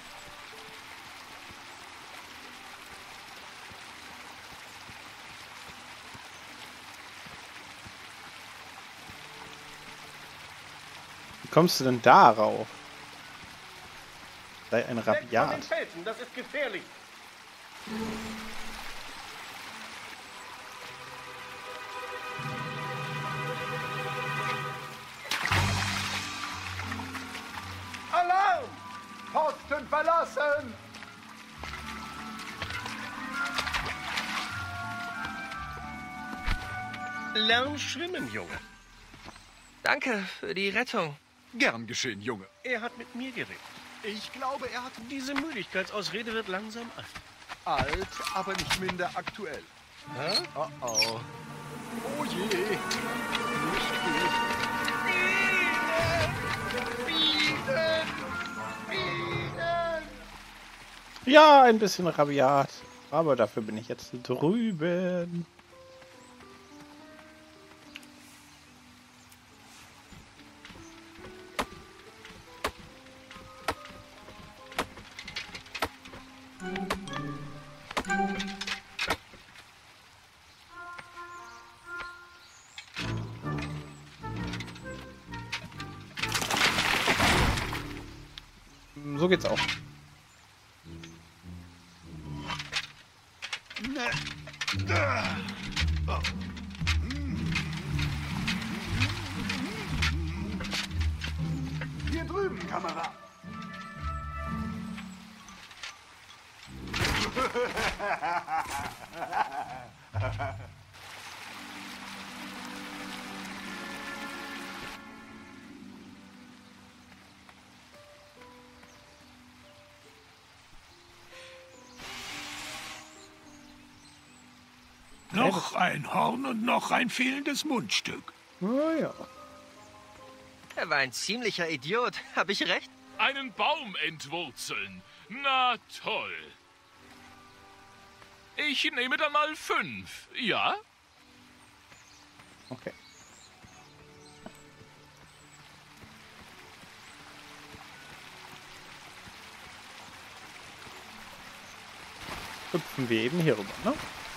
S1: Wie kommst du denn darauf? Sei ein
S8: Weg von den
S1: Rabiat.
S8: Felsen, das ist gefährlich.
S9: Alarm! Posten verlassen!
S8: Lern schwimmen, Junge.
S6: Danke für die Rettung.
S9: Gern geschehen, Junge.
S8: Er hat mit mir geredet.
S9: Ich glaube, er hat
S8: Diese Müdigkeitsausrede wird langsam alt.
S9: alt, aber nicht minder aktuell.
S8: Hä?
S9: Oh oh. Oh je. Nicht gut. Bienen! Bienen!
S1: Ja, ein bisschen rabiat. Aber dafür bin ich jetzt drüben. So geht's auch.
S9: Hier drüben, Kamera.
S2: Noch ein Horn und noch ein fehlendes Mundstück.
S1: Oh ja.
S6: Er war ein ziemlicher Idiot. Habe ich recht?
S10: Einen Baum entwurzeln. Na toll.
S2: Ich nehme dann mal fünf, ja?
S1: Okay. Hüpfen wir eben hier rüber, ne?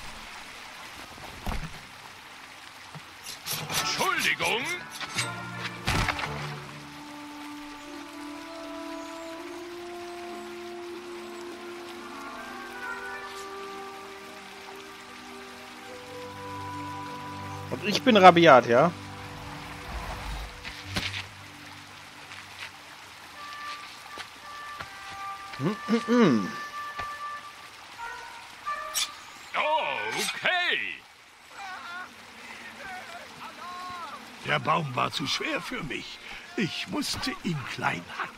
S2: Entschuldigung.
S1: Und ich bin rabiat, ja?
S2: Okay.
S7: Der Baum war zu schwer für mich. Ich musste ihn klein hacken.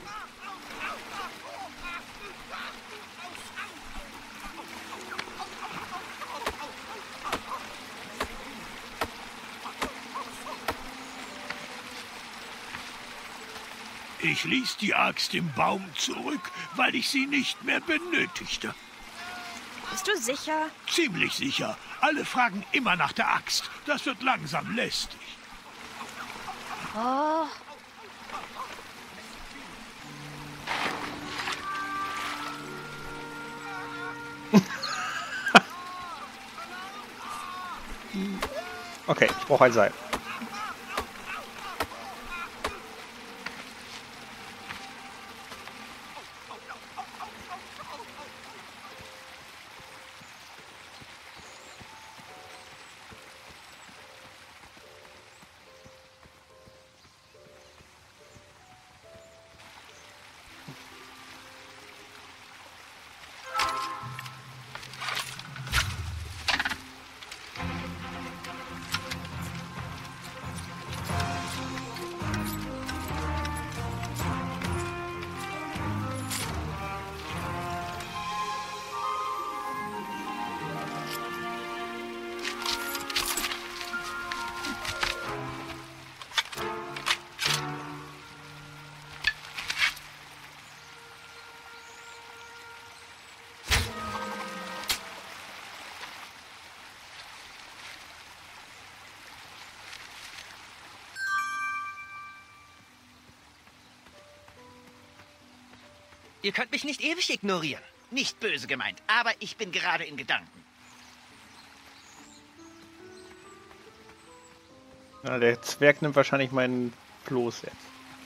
S7: Ich ließ die Axt im Baum zurück, weil ich sie nicht mehr benötigte.
S3: Bist du sicher?
S7: Ziemlich sicher. Alle fragen immer nach der Axt. Das wird langsam lästig.
S3: Oh.
S1: Okay, ich brauche ein Seil.
S6: Ihr könnt mich nicht ewig ignorieren.
S7: Nicht böse gemeint, aber ich bin gerade in Gedanken.
S1: Na, der Zwerg nimmt wahrscheinlich meinen Floß jetzt.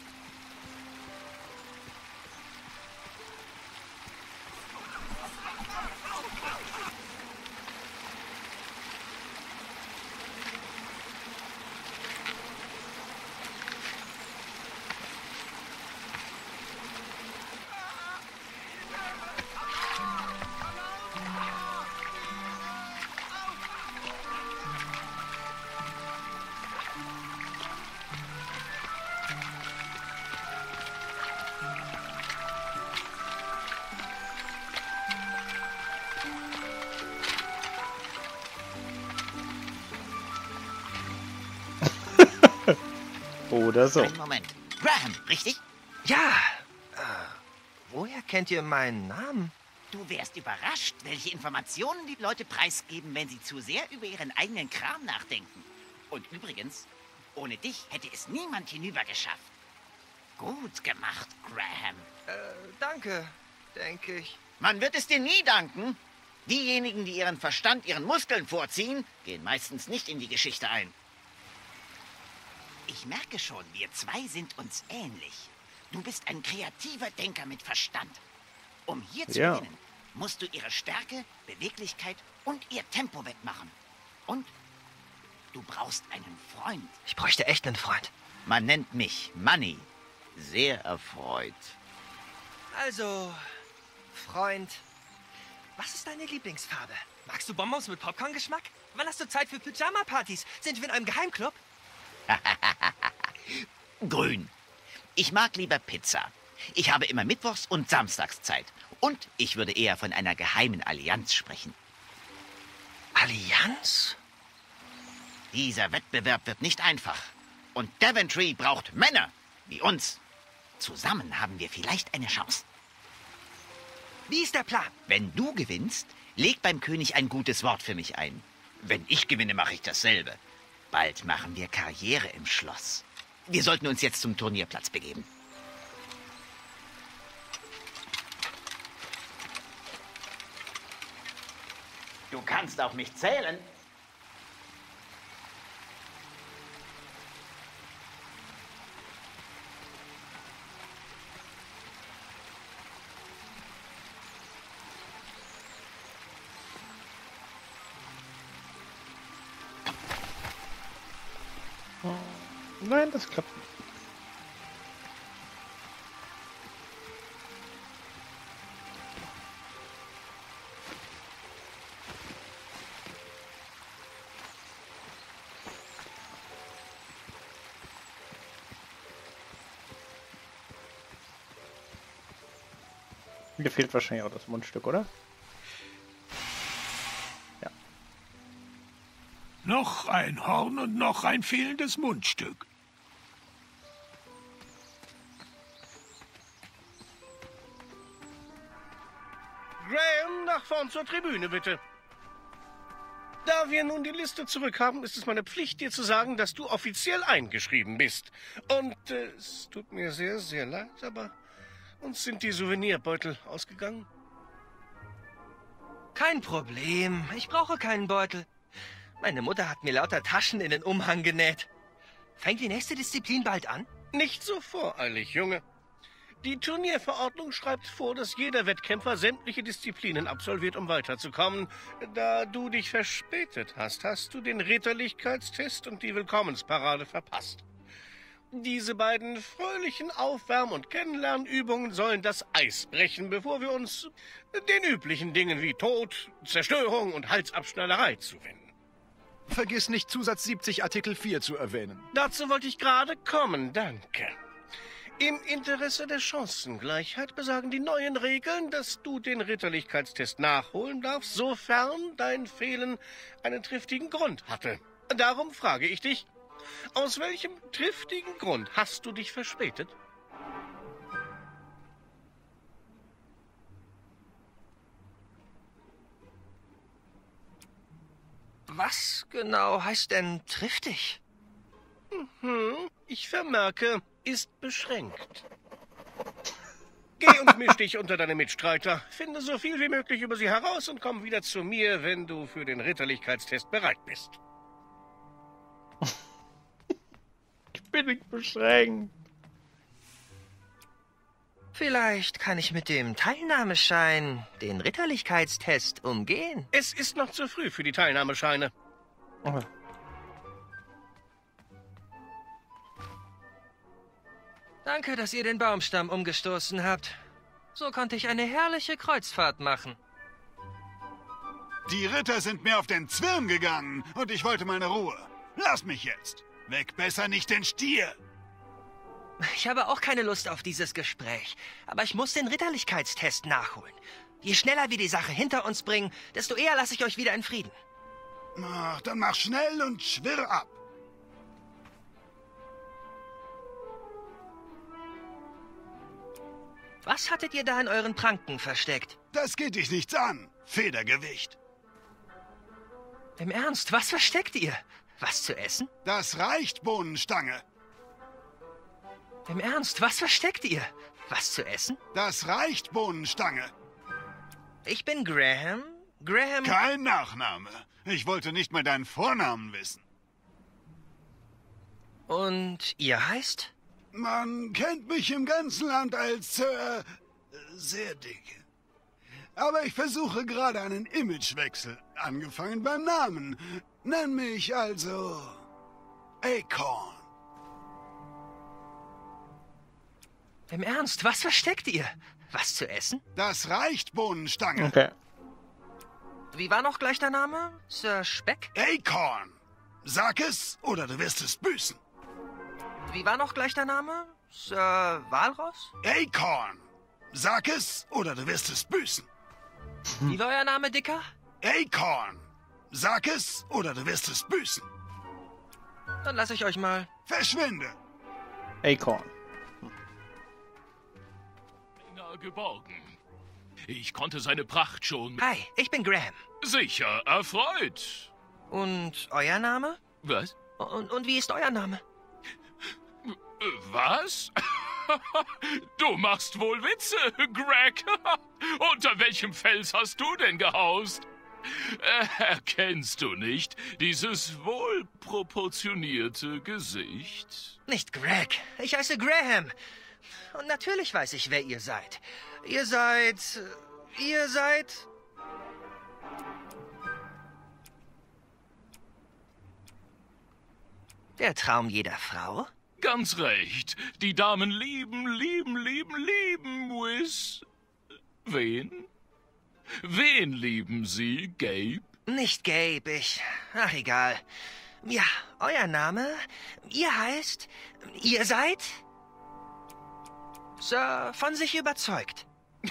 S1: Oder so.
S7: Einen Moment. Graham, richtig?
S6: Ja. Äh, woher kennt ihr meinen Namen?
S7: Du wärst überrascht, welche Informationen die Leute preisgeben, wenn sie zu sehr über ihren eigenen Kram nachdenken. Und übrigens, ohne dich hätte es niemand hinüber geschafft. Gut gemacht, Graham.
S6: Äh, danke, denke ich.
S7: Man wird es dir nie danken. Diejenigen, die ihren Verstand ihren Muskeln vorziehen, gehen meistens nicht in die Geschichte ein. Ich merke schon, wir zwei sind uns ähnlich. Du bist ein kreativer Denker mit Verstand. Um hier zu
S1: Ja.
S7: gewinnen, musst du ihre Stärke, Beweglichkeit und ihr Tempo wettmachen. Und du brauchst einen Freund.
S6: Ich bräuchte echt einen Freund.
S7: Man nennt mich Money. Sehr erfreut.
S6: Also, Freund, was ist deine Lieblingsfarbe? Magst du Bonbons mit Popcorn-Geschmack? Wann hast du Zeit für Pyjama-Partys? Sind wir in einem Geheimclub?
S7: Grün. Ich mag lieber Pizza. Ich habe immer Mittwochs und Samstags Zeit. Und ich würde eher von einer geheimen Allianz sprechen.
S6: Allianz?
S7: Dieser Wettbewerb wird nicht einfach. Und Daventry braucht Männer wie uns. Zusammen haben wir vielleicht eine Chance.
S6: Wie ist der Plan?
S10: Wenn du gewinnst, leg beim König ein gutes Wort für mich ein. Wenn ich gewinne, mache ich dasselbe. Bald machen wir Karriere im Schloss. Wir sollten uns jetzt zum Turnierplatz begeben. Du kannst auf mich zählen.
S1: Nein, das klappt nicht. Mir fehlt wahrscheinlich auch das Mundstück, oder? Ja.
S2: Noch ein Horn und noch ein fehlendes Mundstück.
S8: Graham, nach vorn zur Tribüne, bitte. Da wir nun die Liste zurückhaben, ist es meine Pflicht, dir zu sagen, dass du offiziell eingeschrieben bist. Und äh, es tut mir sehr, sehr leid, aber uns sind die Souvenirbeutel ausgegangen.
S6: Kein Problem. Ich brauche keinen Beutel. Meine Mutter hat mir lauter Taschen in den Umhang genäht. Fängt die nächste Disziplin bald an?
S8: Nicht so voreilig, Junge. Die Turnierverordnung schreibt vor, dass jeder Wettkämpfer sämtliche Disziplinen absolviert, um weiterzukommen. Da du dich verspätet hast, hast du den Ritterlichkeitstest und die Willkommensparade verpasst. Diese beiden fröhlichen Aufwärm- und Kennenlernübungen sollen das Eis brechen, bevor wir uns den üblichen Dingen wie Tod, Zerstörung und Halsabschnallerei zuwenden.
S9: Vergiss nicht, Zusatz siebzig Artikel vier zu erwähnen.
S8: Dazu wollte ich gerade kommen, danke. Im Interesse der Chancengleichheit besagen die neuen Regeln, dass du den Ritterlichkeitstest nachholen darfst, sofern dein Fehlen einen triftigen Grund hatte. Darum frage ich dich, aus welchem triftigen Grund hast du dich verspätet?
S6: Was genau heißt denn triftig?
S8: Mhm, ich vermerke, ist beschränkt. Geh und misch dich unter deine Mitstreiter. Finde so viel wie möglich über sie heraus und komm wieder zu mir, wenn du für den Ritterlichkeitstest bereit bist.
S1: Ich bin nicht beschränkt.
S6: Vielleicht kann ich mit dem Teilnahmeschein den Ritterlichkeitstest umgehen.
S8: Es ist noch zu früh für die Teilnahmescheine.
S1: Oh.
S6: Danke, dass ihr den Baumstamm umgestoßen habt. So konnte ich eine herrliche Kreuzfahrt machen.
S11: Die Ritter sind mir auf den Zwirn gegangen und ich wollte meine Ruhe. Lass mich jetzt. Weck besser nicht den Stier.
S6: Ich habe auch keine Lust auf dieses Gespräch. Aber ich muss den Ritterlichkeitstest nachholen. Je schneller wir die Sache hinter uns bringen, desto eher lasse ich euch wieder in Frieden.
S11: Ach, dann mach schnell und schwirr ab.
S6: Was hattet ihr da in euren Pranken versteckt?
S11: Das geht dich nichts an. Federgewicht.
S6: Im Ernst, was versteckt ihr? Was zu essen?
S11: Das reicht, Bohnenstange.
S6: Im Ernst, was versteckt ihr? Was zu essen?
S11: Das reicht, Bohnenstange.
S6: Ich bin Graham. Graham...
S11: Kein Nachname. Ich wollte nicht mal deinen Vornamen wissen.
S6: Und ihr heißt?
S11: Man kennt mich im ganzen Land als äh, sehr dicke. Aber ich versuche gerade einen Imagewechsel, angefangen beim Namen. Nenn mich also Acorn.
S6: Im Ernst, was versteckt ihr? Was zu essen?
S11: Das reicht, Bohnenstange.
S1: Okay.
S6: Wie war noch gleich der Name? Sir Speck?
S11: Acorn. Sag es, oder du wirst es büßen.
S6: Wie war noch gleich der Name? Sir Walross?
S11: Acorn. Sag es, oder du wirst es büßen.
S6: Wie war euer Name, Dicker?
S11: Acorn. Sag es, oder du wirst es büßen.
S6: Dann lasse ich euch mal.
S11: Verschwinde.
S1: Acorn.
S2: Geborgen. Ich konnte seine Pracht schon...
S6: Hi, ich bin Graham.
S2: Sicher erfreut.
S6: Und euer Name?
S2: Was?
S6: Und, und wie ist euer Name?
S2: Was? Du machst wohl Witze, Greg. Unter welchem Fels hast du denn gehaust? Äh, erkennst du nicht dieses wohlproportionierte Gesicht?
S6: Nicht Greg. Ich heiße Graham. Und natürlich weiß ich, wer ihr seid. Ihr seid... Ihr seid... Der Traum jeder Frau?
S2: Ganz recht. Die Damen lieben, lieben, lieben, lieben, Wiz. Wen? Wen lieben Sie, Gabe?
S6: Nicht Gabe, ich... Ach, egal. Ja, euer Name? Ihr heißt... Ihr seid... Sir, von sich überzeugt.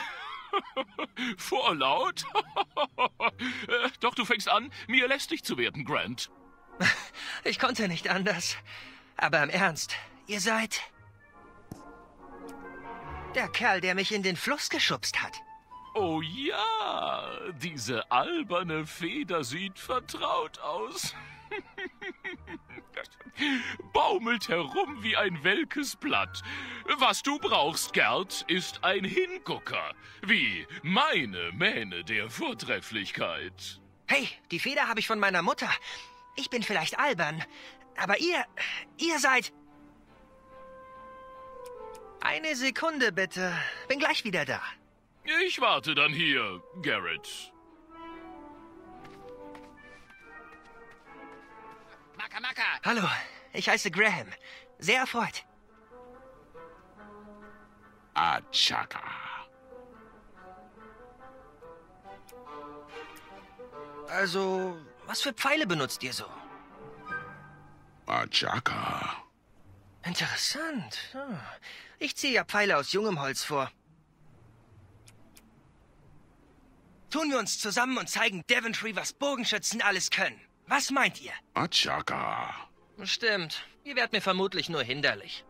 S2: Vorlaut? Doch du fängst an, mir lästig zu werden, Grant.
S6: Ich konnte nicht anders. Aber im Ernst, ihr seid... Der Kerl, der mich in den Fluss geschubst hat.
S2: Oh ja, diese alberne Feder sieht vertraut aus. Baumelt herum wie ein welkes Blatt. Was du brauchst, Gert, ist ein Hingucker, wie meine Mähne der Vortrefflichkeit.
S6: Hey, die Feder habe ich von meiner Mutter. Ich bin vielleicht albern, aber ihr, ihr seid... Eine Sekunde bitte, bin gleich wieder da.
S2: Ich warte dann hier, Garrett.
S7: Maka, Maka.
S6: Hallo, ich heiße Graham. Sehr erfreut.
S2: Achaka.
S6: Also, was für Pfeile benutzt ihr so?
S2: Achaka.
S6: Interessant. Hm. Ich ziehe ja Pfeile aus jungem Holz vor. Tun wir uns zusammen und zeigen Daventry, was Bogenschützen alles können. Was meint ihr?
S2: Achaka.
S6: Stimmt. Ihr werdet mir vermutlich nur hinderlich.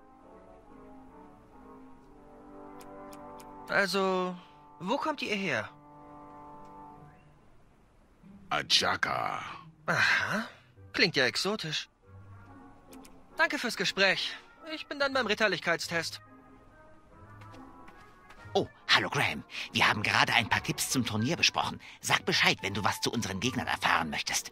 S6: Also, wo kommt ihr her?
S2: Achaka.
S6: Aha. Klingt ja exotisch. Danke fürs Gespräch. Ich bin dann beim Ritterlichkeitstest.
S10: Oh, hallo Graham. Wir haben gerade ein paar Tipps zum Turnier besprochen. Sag Bescheid, wenn du was zu unseren Gegnern erfahren möchtest.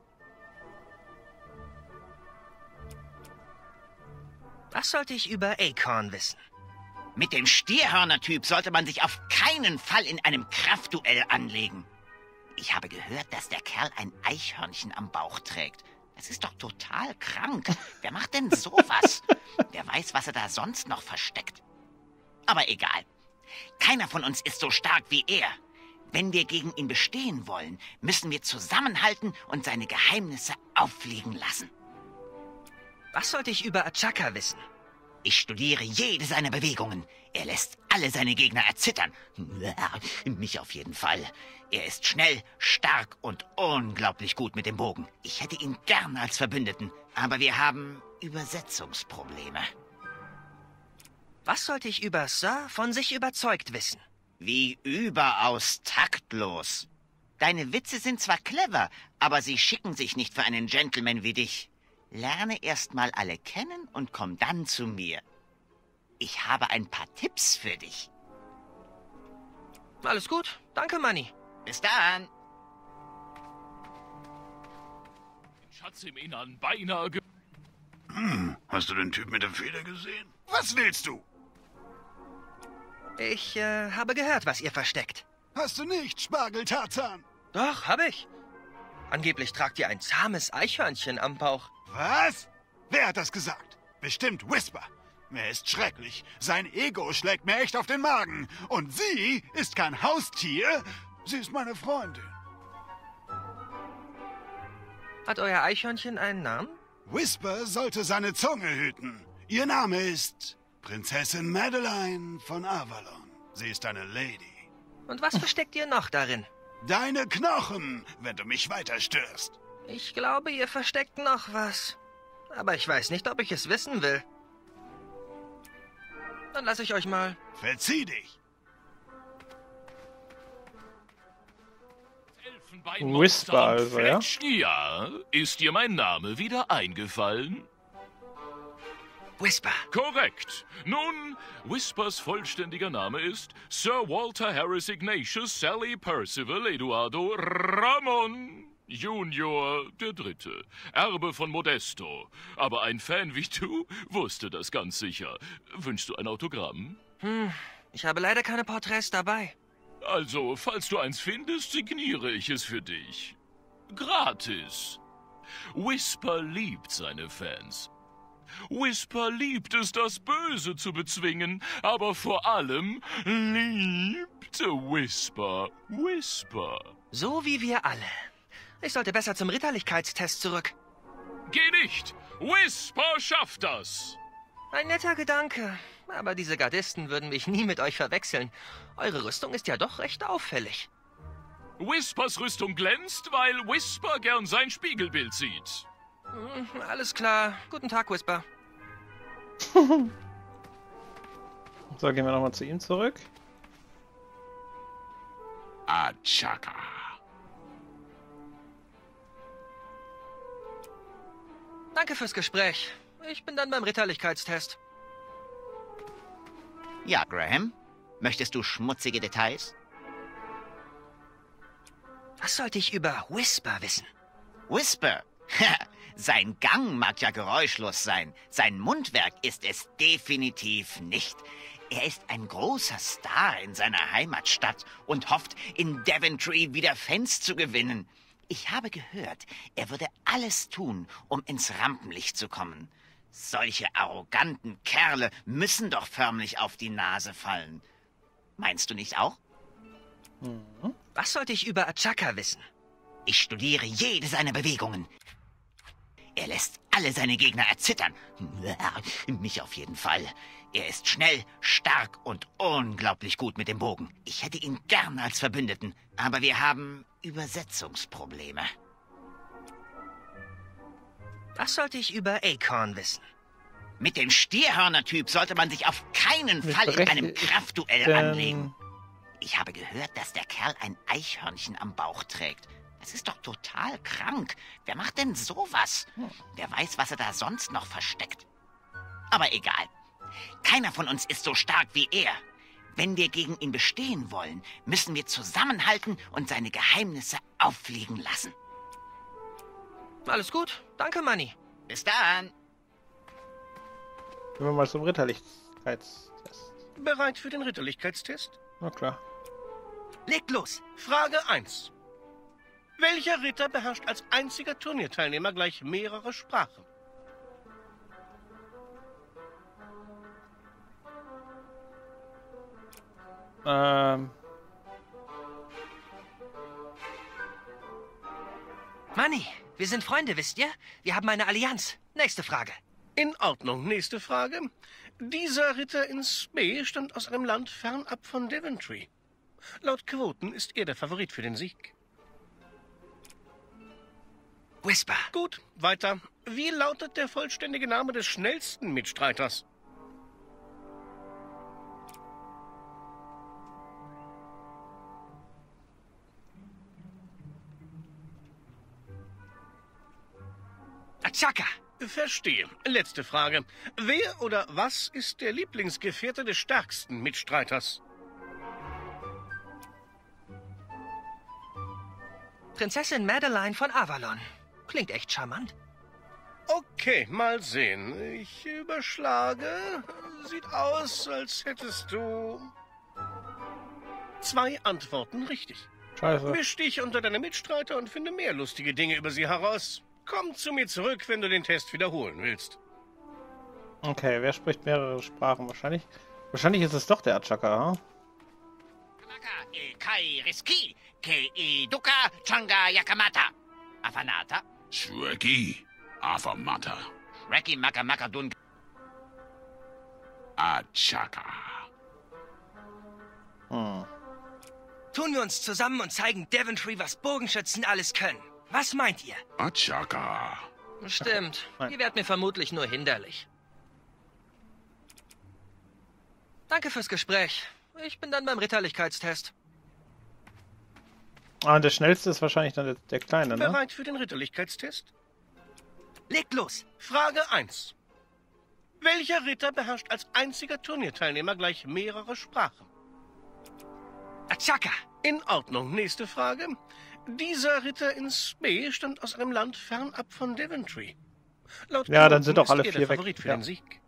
S6: Was sollte ich über Acorn wissen?
S10: Mit dem Stierhörner-Typ sollte man sich auf keinen Fall in einem Kraftduell anlegen. Ich habe gehört, dass der Kerl ein Eichhörnchen am Bauch trägt. Das ist doch total krank. Wer macht denn sowas? Wer weiß, was er da sonst noch versteckt. Aber egal. Keiner von uns ist so stark wie er. Wenn wir gegen ihn bestehen wollen, müssen wir zusammenhalten und seine Geheimnisse auffliegen lassen.
S6: Was sollte ich über Achaka wissen?
S10: Ich studiere jede seiner Bewegungen. Er lässt alle seine Gegner erzittern. Mich auf jeden Fall. Er ist schnell, stark und unglaublich gut mit dem Bogen. Ich hätte ihn gern als Verbündeten, aber wir haben Übersetzungsprobleme.
S6: Was sollte ich über Sir von sich überzeugt wissen?
S10: Wie überaus taktlos. Deine Witze sind zwar clever, aber sie schicken sich nicht für einen Gentleman wie dich. Lerne erst mal alle kennen und komm dann zu mir. Ich habe ein paar Tipps für dich.
S6: Alles gut. Danke, Manni.
S10: Bis dann.
S2: Schatz im Innern, beinahe ge...
S11: Hm, hast du den Typ mit der Feder gesehen? Was willst du?
S6: Ich äh, habe gehört, was ihr versteckt.
S11: Hast du nicht, Spargel-Tarzan?
S6: Doch, habe ich. Angeblich tragt ihr ein zahmes Eichhörnchen am Bauch.
S11: Was? Wer hat das gesagt? Bestimmt Whisper. Er ist schrecklich. Sein Ego schlägt mir echt auf den Magen. Und sie ist kein Haustier. Sie ist meine Freundin.
S6: Hat euer Eichhörnchen einen Namen?
S11: Whisper sollte seine Zunge hüten. Ihr Name ist Prinzessin Madeline von Avalon. Sie ist eine Lady.
S6: Und was versteckt ihr noch darin?
S11: Deine Knochen, wenn du mich weiter störst.
S6: Ich glaube, ihr versteckt noch was. Aber ich weiß nicht, ob ich es wissen will. Dann lasse ich euch mal.
S11: Verzieh dich.
S1: Whisper also, ja?
S12: Ja, ist dir mein Name wieder eingefallen?
S6: Whisper.
S12: Korrekt. Nun, Whispers vollständiger Name ist Sir Walter Harris Ignatius Sally Percival Eduardo Ramon Junior der Dritte, Erbe von Modesto. Aber ein Fan wie du wusste das ganz sicher. Wünschst du ein Autogramm?
S6: Hm, ich habe leider keine Porträts dabei.
S12: Also, falls du eins findest, signiere ich es für dich. Gratis. Whisper liebt seine Fans. Whisper liebt es, das Böse zu bezwingen, aber vor allem liebte Whisper Whisper.
S6: So wie wir alle. Ich sollte besser zum Ritterlichkeitstest zurück.
S12: Geh nicht! Whisper schafft das!
S6: Ein netter Gedanke. Aber diese Gardisten würden mich nie mit euch verwechseln. Eure Rüstung ist ja doch recht auffällig.
S12: Whispers Rüstung glänzt, weil Whisper gern sein Spiegelbild sieht.
S6: Hm, alles klar. Guten Tag, Whisper.
S1: So, gehen wir nochmal zu ihm zurück.
S12: Achaka.
S6: Danke fürs Gespräch. Ich bin dann beim Ritterlichkeitstest.
S10: Ja, Graham? Möchtest du schmutzige Details?
S6: Was sollte ich über Whisper wissen?
S10: Whisper? Sein Gang mag ja geräuschlos sein. Sein Mundwerk ist es definitiv nicht. Er ist ein großer Star in seiner Heimatstadt und hofft, in Daventry wieder Fans zu gewinnen. Ich habe gehört, er würde alles tun, um ins Rampenlicht zu kommen. Solche arroganten Kerle müssen doch förmlich auf die Nase fallen. Meinst du nicht auch?
S6: Mhm. Was sollte ich über Achaka wissen?
S10: Ich studiere jede seiner Bewegungen. Er lässt alle seine Gegner erzittern. Mich auf jeden Fall. Er ist schnell, stark und unglaublich gut mit dem Bogen. Ich hätte ihn gern als Verbündeten, aber wir haben Übersetzungsprobleme.
S6: Was sollte ich über Acorn wissen?
S10: Mit dem Stierhörner-Typ sollte man sich auf keinen Fall in einem Kraftduell anlegen. Ich habe gehört, dass der Kerl ein Eichhörnchen am Bauch trägt. Das ist doch total krank. Wer macht denn sowas? Wer weiß, was er da sonst noch versteckt. Aber egal. Keiner von uns ist so stark wie er. Wenn wir gegen ihn bestehen wollen, müssen wir zusammenhalten und seine Geheimnisse auffliegen lassen.
S6: Alles gut. Danke, Manni.
S10: Bis dann.
S1: Gehen wir mal zum Ritterlichkeitstest.
S8: Bereit für den Ritterlichkeitstest?
S1: Na klar.
S6: Legt los.
S8: Frage eins. Welcher Ritter beherrscht als einziger Turnierteilnehmer gleich mehrere Sprachen?
S1: Ähm.
S6: Manni, wir sind Freunde, wisst ihr? Wir haben eine Allianz. Nächste Frage.
S8: In Ordnung. Nächste Frage. Dieser Ritter in Spee stammt aus einem Land fernab von Daventry. Laut Quoten ist er der Favorit für den Sieg.
S6: Whisper.
S8: Gut, weiter. Wie lautet der vollständige Name des schnellsten Mitstreiters?
S6: Achaka.
S8: Verstehe. Letzte Frage. Wer oder was ist der Lieblingsgefährte des stärksten Mitstreiters?
S6: Prinzessin Madeline von Avalon. Klingt echt charmant.
S8: Okay, mal sehen. Ich überschlage. Sieht aus, als hättest du zwei Antworten richtig.
S1: Scheiße.
S8: Misch dich unter deine Mitstreiter und finde mehr lustige Dinge über sie heraus. Komm zu mir zurück, wenn du den Test wiederholen willst.
S1: Okay, wer spricht mehrere Sprachen? Wahrscheinlich. Wahrscheinlich ist es doch der Achaka, hm?
S10: Kai Riski, Ke Duka, Changa Yakamata. Afanata.
S2: Shreki, Afamata.
S10: Shreki Makamakadun.
S2: Achaka.
S1: Hm.
S6: Tun wir uns zusammen und zeigen Daventry, was Bogenschützen alles können. Was meint ihr?
S2: Achaka.
S6: Stimmt. Ihr werdet mir vermutlich nur hinderlich. Danke fürs Gespräch. Ich bin dann beim Ritterlichkeitstest.
S1: Ah, der schnellste ist wahrscheinlich dann der, der Kleine, ne?
S8: Bereit für den Ritterlichkeitstest?
S6: Legt los.
S8: Frage eins. Welcher Ritter beherrscht als einziger Turnierteilnehmer gleich mehrere Sprachen?
S6: Achaka.
S8: In Ordnung. Nächste Frage. Dieser Ritter in Spee stammt aus einem Land fernab von Daventry. Laut
S1: Ja, dann
S8: Quoten
S1: sind doch
S8: ist
S1: alle
S8: er
S1: vier
S8: der
S1: weg.
S8: Favorit für
S1: Ja.
S8: den Sieg.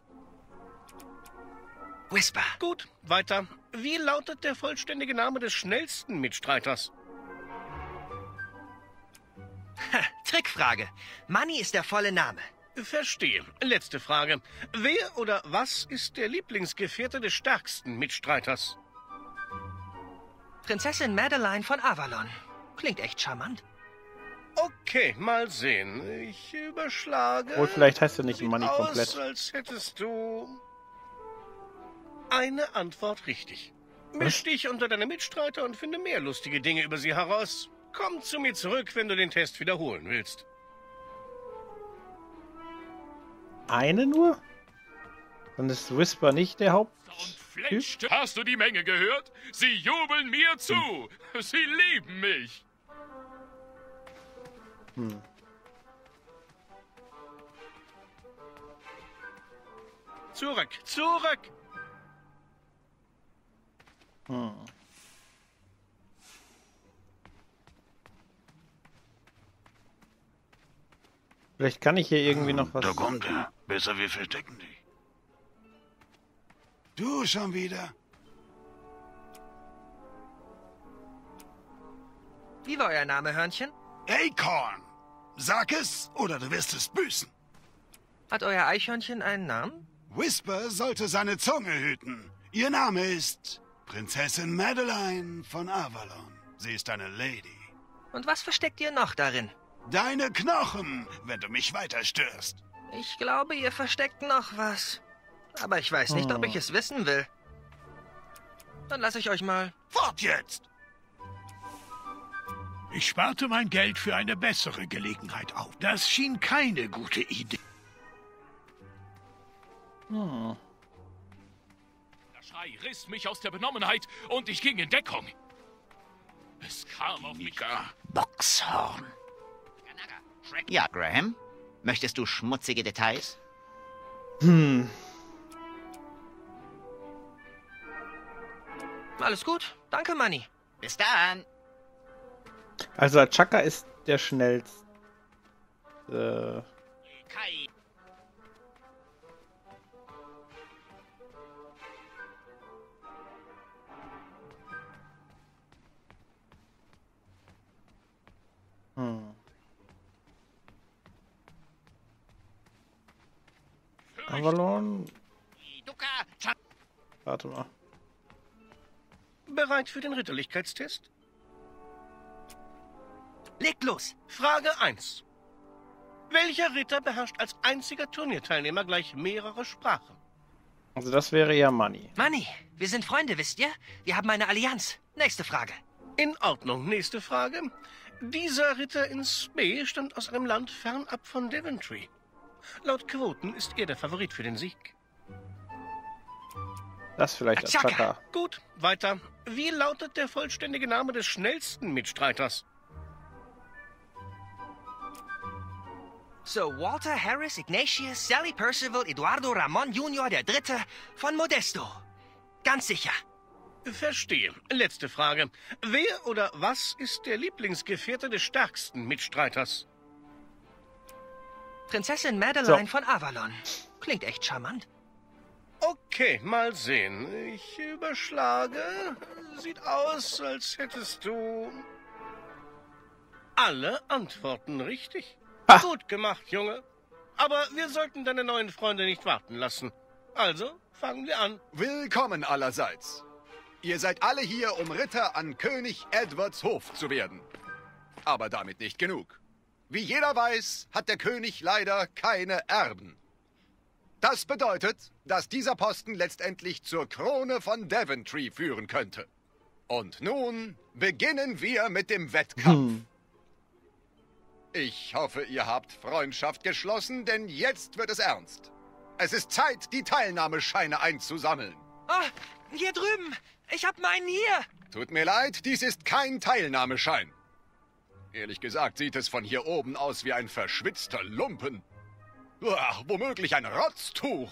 S6: Whisper.
S8: Gut, weiter. Wie lautet der vollständige Name des schnellsten Mitstreiters?
S6: Ha, Trickfrage. Money ist der volle Name.
S8: Verstehe. Letzte Frage. Wer oder was ist der Lieblingsgefährte des stärksten Mitstreiters?
S6: Prinzessin Madeline von Avalon. Klingt echt charmant.
S8: Okay, mal sehen. Ich überschlage...
S1: Obwohl, vielleicht heißt er nicht
S8: Sieht
S1: Money
S8: aus,
S1: komplett.
S8: als hättest du... eine Antwort richtig. Misch dich unter deine Mitstreiter und finde mehr lustige Dinge über sie heraus. Komm zu mir zurück, wenn du den Test wiederholen willst.
S1: Eine nur? Dann ist Whisper nicht der Haupt...
S12: Fletschte. Hast du die Menge gehört? Sie jubeln mir zu. Sie lieben mich.
S1: Hm.
S8: Zurück, zurück!
S1: Hm. Vielleicht kann ich hier irgendwie noch was...
S11: Da kommt er. Besser, wir verstecken dich. Du schon wieder?
S6: Wie war euer Name, Hörnchen?
S11: Acorn! Sag es, oder du wirst es büßen.
S6: Hat euer Eichhörnchen einen Namen?
S11: Whisper sollte seine Zunge hüten. Ihr Name ist Prinzessin Madeline von Avalon. Sie ist eine Lady.
S6: Und was versteckt ihr noch darin?
S11: Deine Knochen, wenn du mich weiter störst.
S6: Ich glaube, ihr versteckt noch was. Aber ich weiß nicht,
S1: Oh.
S6: ob ich es wissen will. Dann lasse ich euch mal.
S11: Fort jetzt!
S2: Ich sparte mein Geld für eine bessere Gelegenheit auf. Das schien keine gute Idee.
S1: Hm.
S12: Der Schrei riss mich aus der Benommenheit und ich ging in Deckung. Es kam auf mich...
S10: Boxhorn. Ja, Graham? Möchtest du schmutzige Details?
S1: Hm.
S6: Alles gut. Danke, Manny.
S10: Bis dann.
S1: Also Achaka ist der schnellste. Äh,
S10: Kai.
S1: hm. Avalon? Warte mal.
S8: Bereit für den Ritterlichkeitstest?
S6: Legt los.
S8: Frage eins. Welcher Ritter beherrscht als einziger Turnierteilnehmer gleich mehrere Sprachen?
S1: Also das wäre ja Money.
S6: Manny, wir sind Freunde, wisst ihr? Wir haben eine Allianz. Nächste Frage.
S8: In Ordnung. Nächste Frage. Dieser Ritter in Spee stammt aus einem Land fernab von Daventry. Laut Quoten ist er der Favorit für den Sieg.
S1: Das vielleicht Achaka.
S8: Gut, weiter. Wie lautet der vollständige Name des schnellsten Mitstreiters?
S6: Sir Walter Harris Ignatius Sally Percival Eduardo Ramon Junior der Dritte von Modesto. Ganz sicher.
S8: Verstehe. Letzte Frage. Wer oder was ist der Lieblingsgefährte des stärksten Mitstreiters?
S6: Prinzessin Madeline
S8: So.
S6: von Avalon. Klingt echt charmant.
S8: Okay, mal sehen. Ich überschlage. Sieht aus, als hättest du alle Antworten richtig. Gut gemacht, Junge. Aber wir sollten deine neuen Freunde nicht warten lassen. Also, fangen wir an.
S9: Willkommen allerseits. Ihr seid alle hier, um Ritter an König Edwards Hof zu werden. Aber damit nicht genug. Wie jeder weiß, hat der König leider keine Erben. Das bedeutet, dass dieser Posten letztendlich zur Krone von Daventry führen könnte. Und nun beginnen wir mit dem Wettkampf.
S1: Hm.
S9: Ich hoffe, ihr habt Freundschaft geschlossen, denn jetzt wird es ernst. Es ist Zeit, die Teilnahmescheine einzusammeln.
S6: Ah, hier drüben. Ich hab meinen hier.
S9: Tut mir leid, dies ist kein Teilnahmeschein. Ehrlich gesagt sieht es von hier oben aus wie ein verschwitzter Lumpen. Uah, womöglich ein Rotztuch.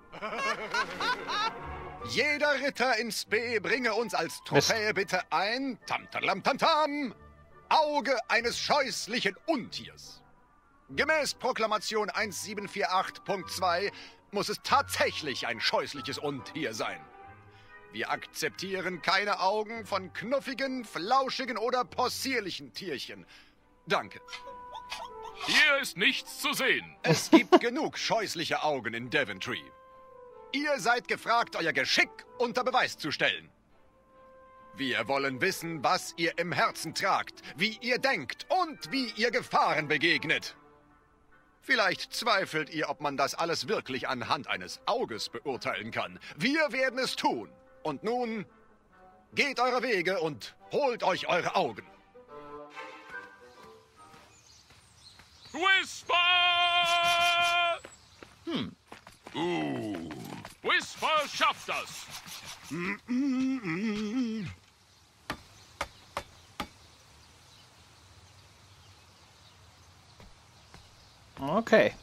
S9: Jeder Ritter in Spee bringe uns als Trophäe bitte ein tam tam tam tam Auge eines scheußlichen Untiers. Gemäß Proklamation siebzehn achtundvierzig Punkt zwei muss es tatsächlich ein scheußliches Untier sein. Wir akzeptieren keine Augen von knuffigen, flauschigen oder possierlichen Tierchen. Danke.
S12: Hier ist nichts zu sehen.
S9: Es gibt genug scheußliche Augen in Daventry. Ihr seid gefragt, euer Geschick unter Beweis zu stellen. Wir wollen wissen, was ihr im Herzen tragt, wie ihr denkt und wie ihr Gefahren begegnet. Vielleicht zweifelt ihr, ob man das alles wirklich anhand eines Auges beurteilen kann. Wir werden es tun. Und nun, geht eure Wege und holt euch eure Augen.
S12: Whisper!
S10: Hm.
S12: Uh, Whisper schafft das.
S1: Okay.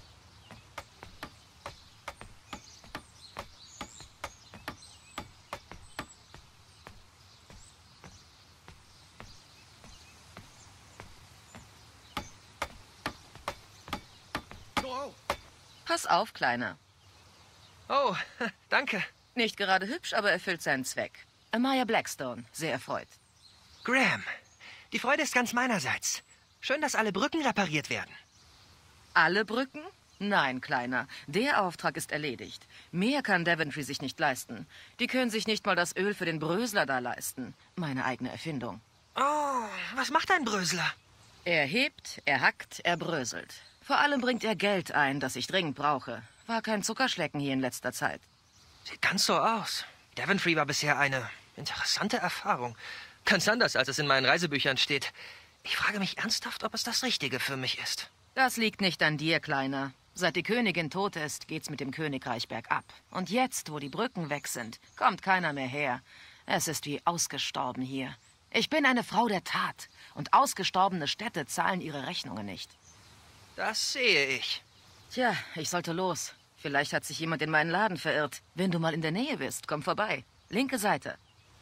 S13: Pass auf, Kleiner.
S6: Oh, danke.
S13: Nicht gerade hübsch, aber erfüllt seinen Zweck. Amaya Blackstone, sehr erfreut.
S6: Graham, die Freude ist ganz meinerseits. Schön, dass alle Brücken repariert werden.
S13: Alle Brücken? Nein, Kleiner. Der Auftrag ist erledigt. Mehr kann Daventry sich nicht leisten. Die können sich nicht mal das Öl für den Brösler da leisten. Meine eigene Erfindung.
S6: Oh, was macht ein Brösler?
S13: Er hebt, er hackt, er bröselt. Vor allem bringt er Geld ein, das ich dringend brauche. War kein Zuckerschlecken hier in letzter Zeit.
S6: Sieht ganz so aus. Daventry war bisher eine interessante Erfahrung. Ganz anders, als es in meinen Reisebüchern steht. Ich frage mich ernsthaft, ob es das Richtige für mich ist.
S13: Das liegt nicht an dir, Kleiner. Seit die Königin tot ist, geht's mit dem Königreich bergab. Und jetzt, wo die Brücken weg sind, kommt keiner mehr her. Es ist wie ausgestorben hier. Ich bin eine Frau der Tat. Und ausgestorbene Städte zahlen ihre Rechnungen nicht.
S6: Das sehe ich.
S13: Tja, ich sollte los. Vielleicht hat sich jemand in meinen Laden verirrt. Wenn du mal in der Nähe bist, komm vorbei. Linke Seite.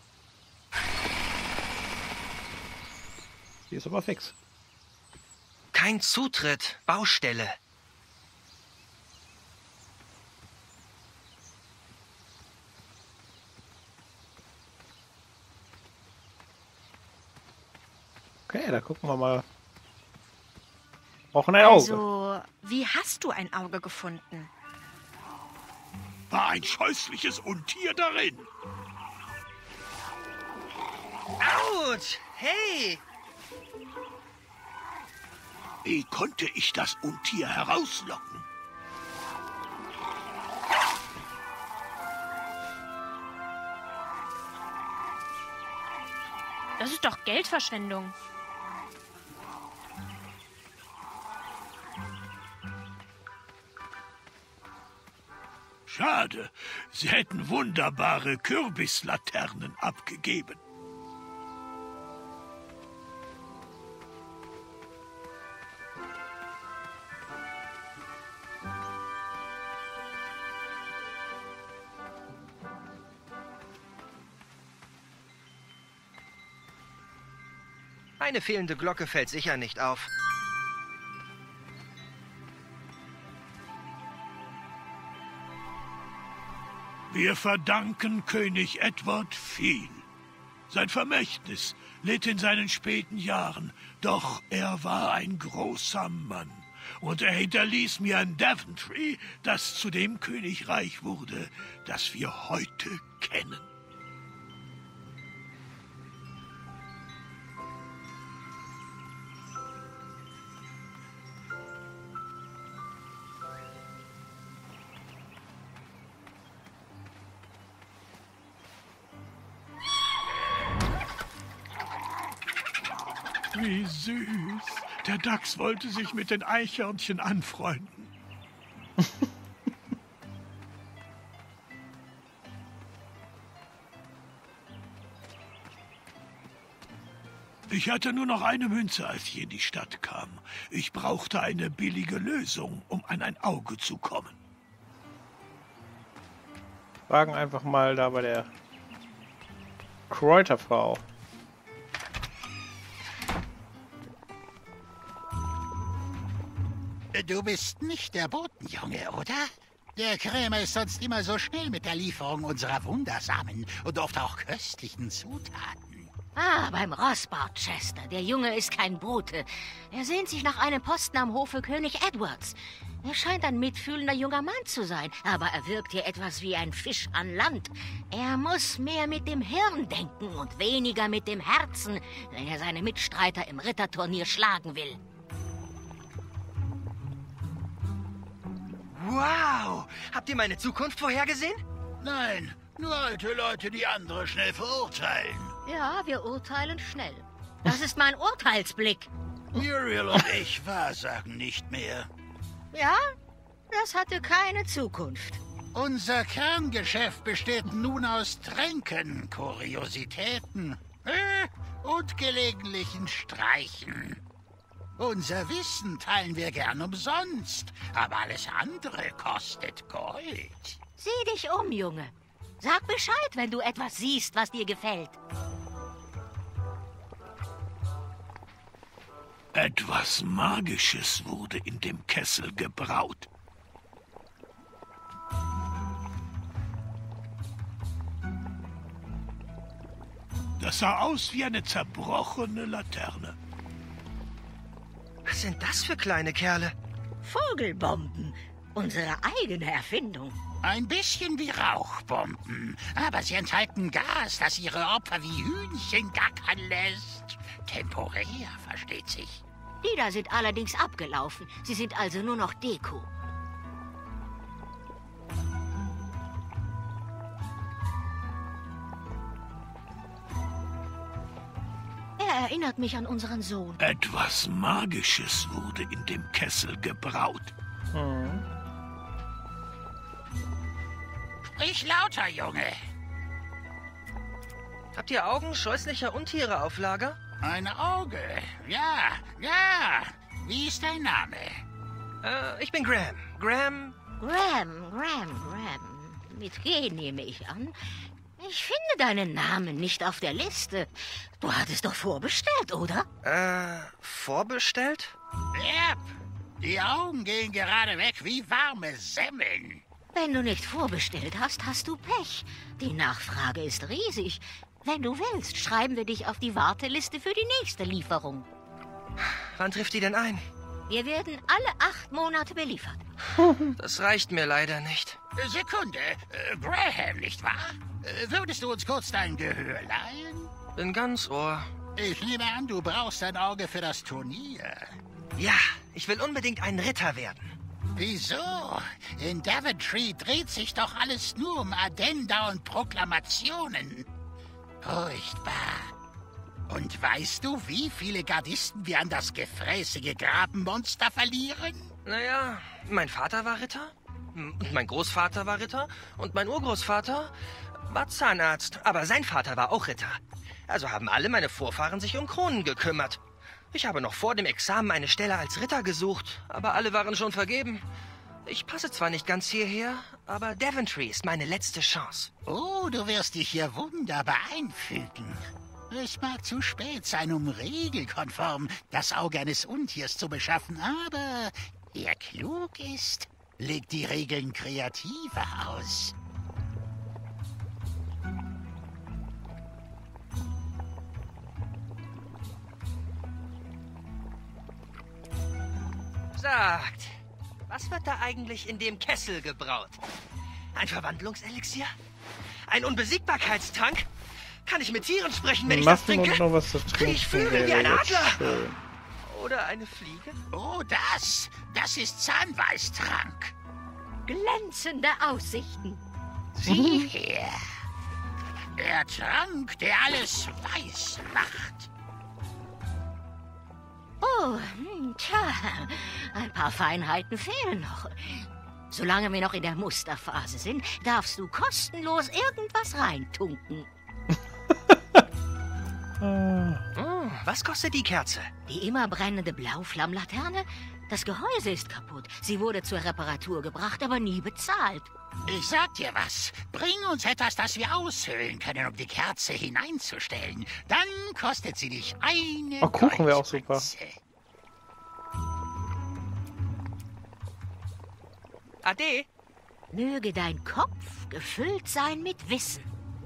S1: Die ist aber fix.
S6: Kein Zutritt. Baustelle.
S1: Okay, da gucken wir mal. Brauchen ein Auge.
S3: Also, wie hast du ein Auge gefunden?
S2: War ein scheußliches Untier darin.
S6: Autsch! Hey!
S2: Wie konnte ich das Untier herauslocken?
S3: Das ist doch Geldverschwendung.
S2: Schade, sie hätten wunderbare Kürbislaternen abgegeben.
S6: Eine fehlende Glocke fällt sicher nicht auf.
S2: Wir verdanken König Edward viel. Sein Vermächtnis litt in seinen späten Jahren, doch er war ein großer Mann. Und er hinterließ mir ein Daventry, das zu dem Königreich wurde, das wir heute kennen. Wie süß. Der Dachs wollte sich mit den Eichhörnchen anfreunden. Ich hatte nur noch eine Münze, als ich in die Stadt kam. Ich brauchte eine billige Lösung, um an ein Auge zu kommen.
S1: Fragen einfach mal da bei der Kräuterfrau.
S14: Du bist nicht der Botenjunge, oder? Der Krämer ist sonst immer so schnell mit der Lieferung unserer wundersamen und oft auch köstlichen Zutaten.
S15: Ah, beim Rossbart, Chester. Der Junge ist kein Bote. Er sehnt sich nach einem Posten am Hofe König Edwards. Er scheint ein mitfühlender junger Mann zu sein, aber er wirkt hier etwas wie ein Fisch an Land. Er muss mehr mit dem Hirn denken und weniger mit dem Herzen, wenn er seine Mitstreiter im Ritterturnier schlagen will.
S6: Wow! Habt ihr meine Zukunft vorhergesehen?
S14: Nein, nur alte Leute, die andere schnell verurteilen.
S15: Ja, wir urteilen schnell. Das ist mein Urteilsblick.
S14: Muriel und ich wahrsagen nicht mehr.
S15: Ja, das hatte keine Zukunft.
S14: Unser Kerngeschäft besteht nun aus Tränken, Kuriositäten äh, und gelegentlichen Streichen. Unser Wissen teilen wir gern umsonst, aber alles andere kostet Gold.
S15: Sieh dich um, Junge. Sag Bescheid, wenn du etwas siehst, was dir gefällt.
S2: Etwas Magisches wurde in dem Kessel gebraut. Das sah aus wie eine zerbrochene Laterne.
S6: Was sind das für kleine Kerle?
S15: Vogelbomben. Unsere eigene Erfindung.
S14: Ein bisschen wie Rauchbomben, aber sie enthalten Gas, das ihre Opfer wie Hühnchen gackern lässt. Temporär, versteht sich.
S15: Die da sind allerdings abgelaufen. Sie sind also nur noch Deko. Er erinnert mich an unseren Sohn.
S2: Etwas Magisches wurde in dem Kessel gebraut.
S1: Hm.
S14: Sprich lauter, Junge.
S6: Habt ihr Augen scheußlicher Untiere auf Lager?
S14: Ein Auge, ja, ja. Wie ist dein Name?
S6: Äh, ich bin Graham. Graham...
S15: Graham, Graham, Graham. Mit G nehme ich an. Ich finde deinen Namen nicht auf der Liste. Du hattest doch vorbestellt, oder?
S6: Äh, vorbestellt?
S14: Yep. Die Augen gehen gerade weg wie warme Semmeln.
S15: Wenn du nicht vorbestellt hast, hast du Pech. Die Nachfrage ist riesig. Wenn du willst, schreiben wir dich auf die Warteliste für die nächste Lieferung.
S6: Wann trifft die denn ein?
S15: Wir werden alle acht Monate beliefert.
S6: Das reicht mir leider nicht.
S14: Sekunde, äh, Graham, nicht wahr? Äh, würdest du uns kurz dein Gehör leihen?
S6: Bin ganz Ohr.
S14: Ich nehme an, du brauchst ein Auge für das Turnier.
S6: Ja, ich will unbedingt ein Ritter werden.
S14: Wieso? In Daventry dreht sich doch alles nur um Addenda und Proklamationen. Furchtbar. Und weißt du, wie viele Gardisten wir an das gefräßige Grabenmonster verlieren?
S6: Naja, mein Vater war Ritter, und mein Großvater war Ritter, und mein Urgroßvater war Zahnarzt, aber sein Vater war auch Ritter. Also haben alle meine Vorfahren sich um Kronen gekümmert. Ich habe noch vor dem Examen eine Stelle als Ritter gesucht, aber alle waren schon vergeben. Ich passe zwar nicht ganz hierher, aber Daventry ist meine letzte Chance.
S14: Oh, du wirst dich hier wunderbar einfügen. Es mag zu spät sein, um regelkonform das Auge eines Untiers zu beschaffen, aber wer klug ist, legt die Regeln kreativer aus.
S6: Sagt, was wird da eigentlich in dem Kessel gebraut? Ein Verwandlungselixier? Ein Unbesiegbarkeitstank? Kann ich mit Tieren sprechen, wenn ich das trinke?
S1: Und noch was zu trinken
S6: Ich fühle
S1: wäre
S6: wie ein
S1: jetzt
S6: Adler.
S1: schön.
S6: Oder eine Fliege?
S14: Oh, das, das ist Zahnweißtrank.
S15: Glänzende Aussichten.
S14: Sieh her. Der Trank, der alles weiß macht.
S15: Oh, hm, tja, ein paar Feinheiten fehlen noch. Solange wir noch in der Musterphase sind, darfst du kostenlos irgendwas reintunken.
S6: Oh, Was kostet die Kerze?
S15: Die immer brennende Blauflammlaterne? Das Gehäuse ist kaputt. Sie wurde zur Reparatur gebracht, aber nie bezahlt.
S14: Ich sag dir was. Bring uns etwas, das wir aushöhlen können, um die Kerze hineinzustellen. Dann kostet sie dich eine
S1: Oh, Kuchen wäre auch super.
S6: Ade.
S15: Möge dein Kopf gefüllt sein mit Wissen.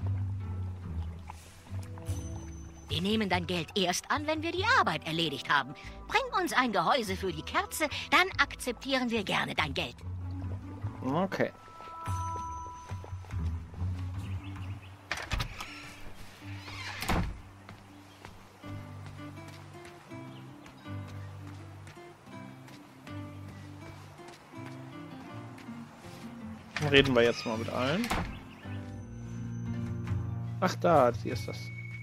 S15: Wir nehmen dein Geld erst an, wenn wir die Arbeit erledigt haben. Bring uns ein Gehäuse für die Kerze, dann akzeptieren wir gerne dein Geld.
S1: Okay. Dann reden wir jetzt mal mit allen. Ach da, hier ist das.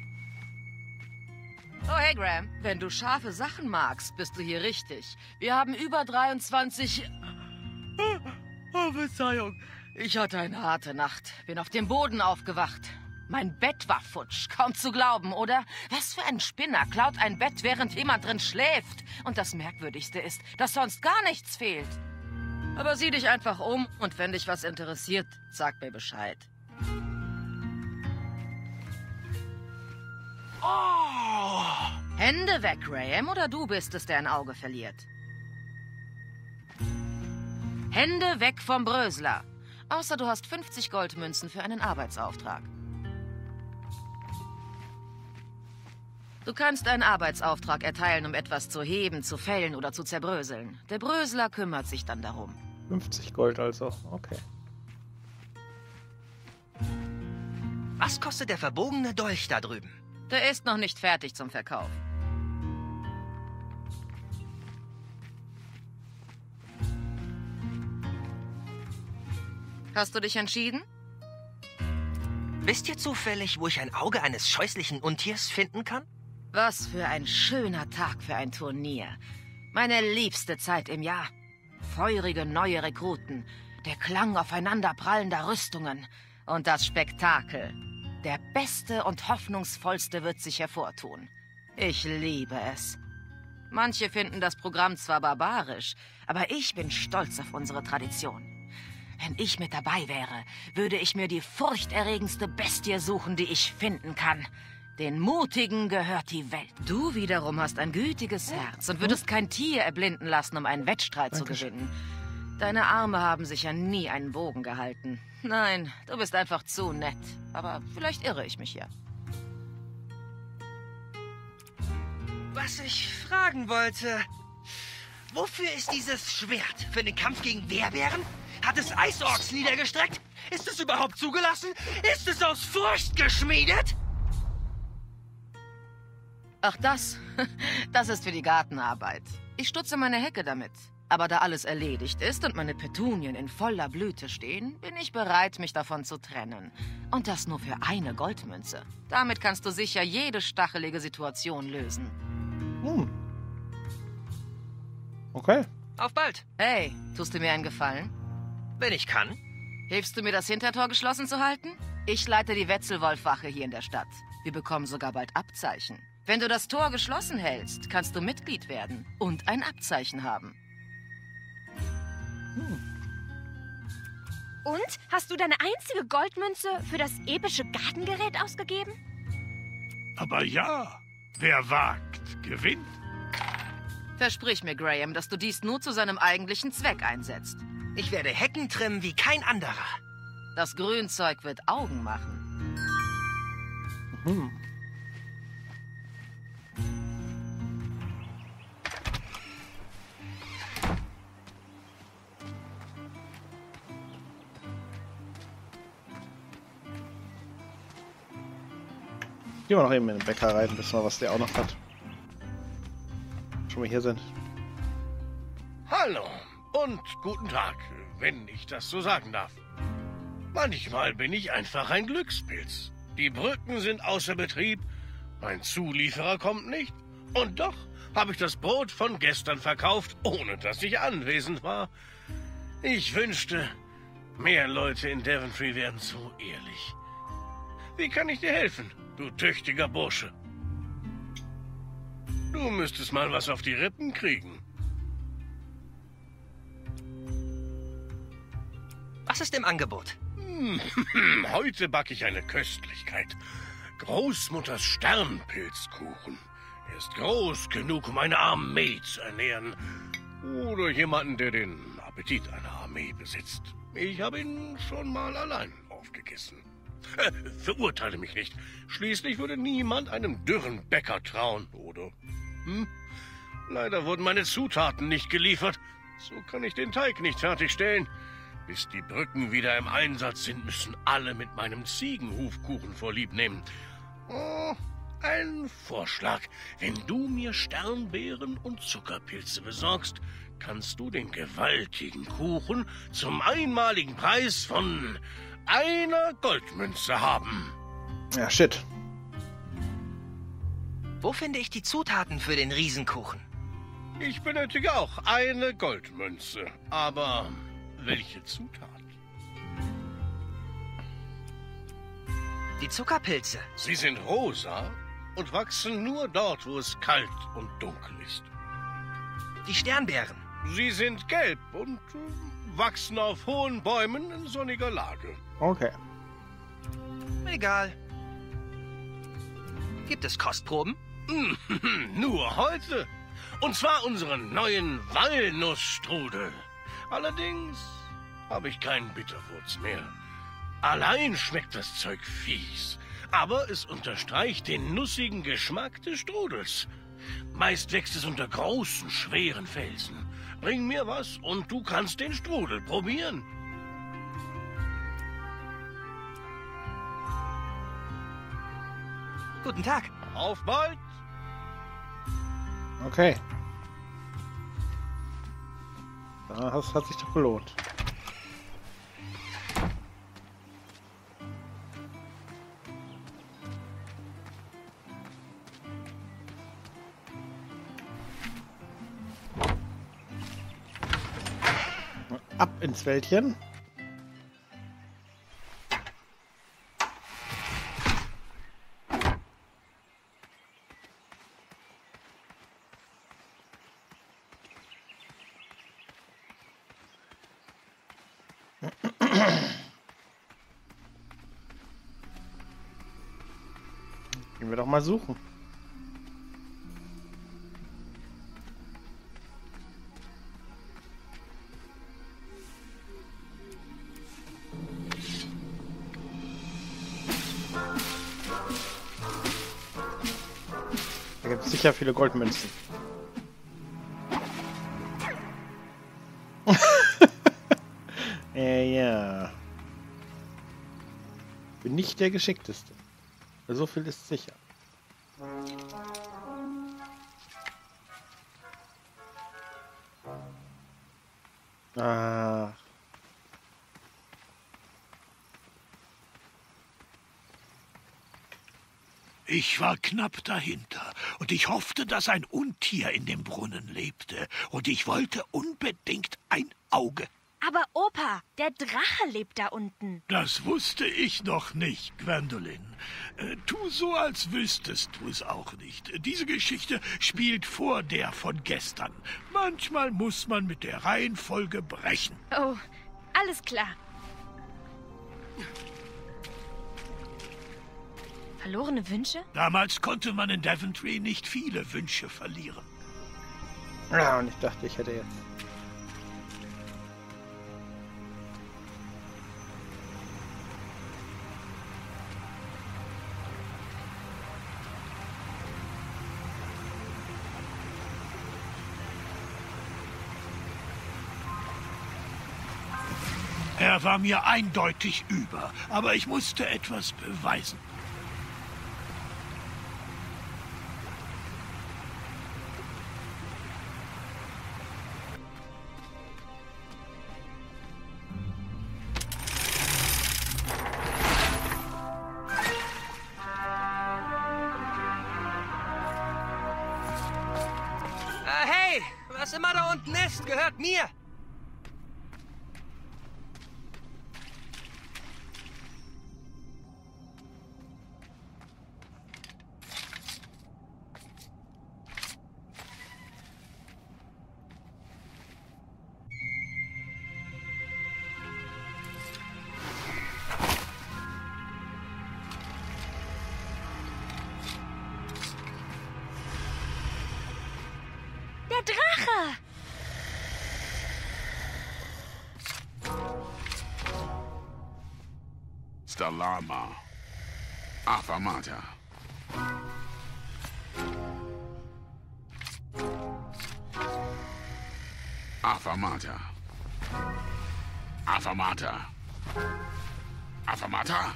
S13: Oh, hey Graham, wenn du scharfe Sachen magst, bist du hier richtig. Wir haben über dreiundzwanzig... Oh, Verzeihung. Ich hatte eine harte Nacht. Bin auf dem Boden aufgewacht. Mein Bett war futsch. Kaum zu glauben, oder? Was für ein Spinner klaut ein Bett, während jemand drin schläft. Und das Merkwürdigste ist, dass sonst gar nichts fehlt. Aber sieh dich einfach um und wenn dich was interessiert, sag mir Bescheid. Oh! Hände weg, Graham, oder du bist es, der ein Auge verliert? Hände weg vom Brösler. Außer du hast fünfzig Goldmünzen für einen Arbeitsauftrag. Du kannst einen Arbeitsauftrag erteilen, um etwas zu heben, zu fällen oder zu zerbröseln. Der Brösler kümmert sich dann darum.
S1: fünfzig Gold also, okay.
S6: Was kostet der verbogene Dolch da drüben?
S13: Der ist noch nicht fertig zum Verkauf. Hast du dich entschieden?
S6: Wisst ihr zufällig, wo ich ein Auge eines scheußlichen Untiers finden kann?
S13: Was für ein schöner Tag für ein Turnier. Meine liebste Zeit im Jahr. Feurige neue Rekruten, der Klang aufeinanderprallender Rüstungen und das Spektakel. Der Beste und Hoffnungsvollste wird sich hervortun. Ich liebe es. Manche finden das Programm zwar barbarisch, aber ich bin stolz auf unsere Tradition. Wenn ich mit dabei wäre, würde ich mir die furchterregendste Bestie suchen, die ich finden kann. Den Mutigen gehört die Welt. Du wiederum hast ein gütiges Herz und würdest kein Tier erblinden lassen, um einen Wettstreit zu gewinnen. Deine Arme haben sicher nie einen Bogen gehalten. Nein, du bist einfach zu nett. Aber vielleicht irre ich mich ja.
S6: Was ich fragen wollte... Wofür ist dieses Schwert? Für den Kampf gegen Werbären? Hat es Eisorks niedergestreckt? Ist es überhaupt zugelassen? Ist es aus Furcht geschmiedet?
S13: Ach das, das ist für die Gartenarbeit. Ich stutze meine Hecke damit. Aber da alles erledigt ist und meine Petunien in voller Blüte stehen, bin ich bereit, mich davon zu trennen. Und das nur für eine Goldmünze. Damit kannst du sicher jede stachelige Situation lösen.
S1: Hm. Okay.
S6: Auf bald.
S13: Hey, tust du mir einen Gefallen?
S6: Wenn ich kann.
S13: Hilfst du mir, das Hintertor geschlossen zu halten? Ich leite die Wetzelwolf-Wache hier in der Stadt. Wir bekommen sogar bald Abzeichen. Wenn du das Tor geschlossen hältst, kannst du Mitglied werden und ein Abzeichen haben.
S3: Hm. Und? Hast du deine einzige Goldmünze für das epische Gartengerät ausgegeben?
S2: Aber ja, wer wagt, gewinnt.
S13: Versprich mir, Graham, dass du dies nur zu seinem eigentlichen Zweck einsetzt.
S6: Ich werde Hecken trimmen wie kein anderer.
S13: Das Grünzeug wird Augen machen.
S1: Hm. Gehen wir noch eben in den Bäcker rein, wissen wir, was der auch noch hat. Schon mal hier sind.
S8: Hallo und guten Tag, wenn ich das so sagen darf. Manchmal bin ich einfach ein Glückspilz. Die Brücken sind außer Betrieb, mein Zulieferer kommt nicht und doch habe ich das Brot von gestern verkauft, ohne dass ich anwesend war. Ich wünschte, mehr Leute in Daventry wären so ehrlich. Wie kann ich dir helfen, du tüchtiger Bursche? Du müsstest mal was auf die Rippen kriegen.
S6: Was ist im Angebot?
S8: Hm, heute backe ich eine Köstlichkeit. Großmutters Sternpilzkuchen. Er ist groß genug, um eine Armee zu ernähren. Oder jemanden, der den Appetit einer Armee besitzt. Ich habe ihn schon mal allein aufgegessen. Äh, verurteile mich nicht. Schließlich würde niemand einem dürren Bäcker trauen, oder? Hm? Leider wurden meine Zutaten nicht geliefert. So kann ich den Teig nicht fertigstellen. Bis die Brücken wieder im Einsatz sind, müssen alle mit meinem Ziegenhufkuchen vorlieb nehmen. Oh, ein Vorschlag. Wenn du mir Sternbeeren und Zuckerpilze besorgst, kannst du den gewaltigen Kuchen zum einmaligen Preis von einer Goldmünze haben.
S1: Ja, shit.
S6: Wo finde ich die Zutaten für den Riesenkuchen?
S8: Ich benötige auch eine Goldmünze. Aber welche Zutat?
S6: Die Zuckerpilze.
S8: Sie sind rosa und wachsen nur dort, wo es kalt und dunkel ist.
S6: Die Sternbeeren.
S8: Sie sind gelb und äh, wachsen auf hohen Bäumen in sonniger Lage.
S1: Okay.
S6: Egal. Gibt es Kostproben?
S8: Nur heute. Und zwar unseren neuen Walnussstrudel. Allerdings habe ich keinen Bitterwurz mehr. Allein schmeckt das Zeug fies. Aber es unterstreicht den nussigen Geschmack des Strudels. Meist wächst es unter großen, schweren Felsen. Bring mir was und du kannst den Strudel probieren.
S6: Guten Tag.
S8: Auf bald.
S1: Okay. Das hat sich doch gelohnt. Ab ins Wäldchen. Gehen wir doch mal suchen. Da gibt es sicher viele Goldmünzen. äh, ja. Bin nicht der Geschickteste. So viel ist sicher. Ah.
S2: Ich war knapp dahinter und ich hoffte, dass ein Untier in dem Brunnen lebte und ich wollte unbedingt ein Auge.
S3: Aber Opa, der Drache lebt da unten.
S2: Das wusste ich noch nicht, Gwendolyn. Äh, tu so, als wüsstest du es auch nicht. Diese Geschichte spielt vor der von gestern. Manchmal muss man mit der Reihenfolge brechen.
S3: Oh, alles klar. Verlorene Wünsche?
S2: Damals konnte man in Daventry nicht viele Wünsche verlieren.
S1: Ja, und ich dachte, ich hätte jetzt...
S2: Er war mir eindeutig über, aber ich musste etwas beweisen.
S6: Ah, hey, was immer da unten ist, gehört mir.
S16: Stalama. Affamata. Affamata. Affamata. Affamata.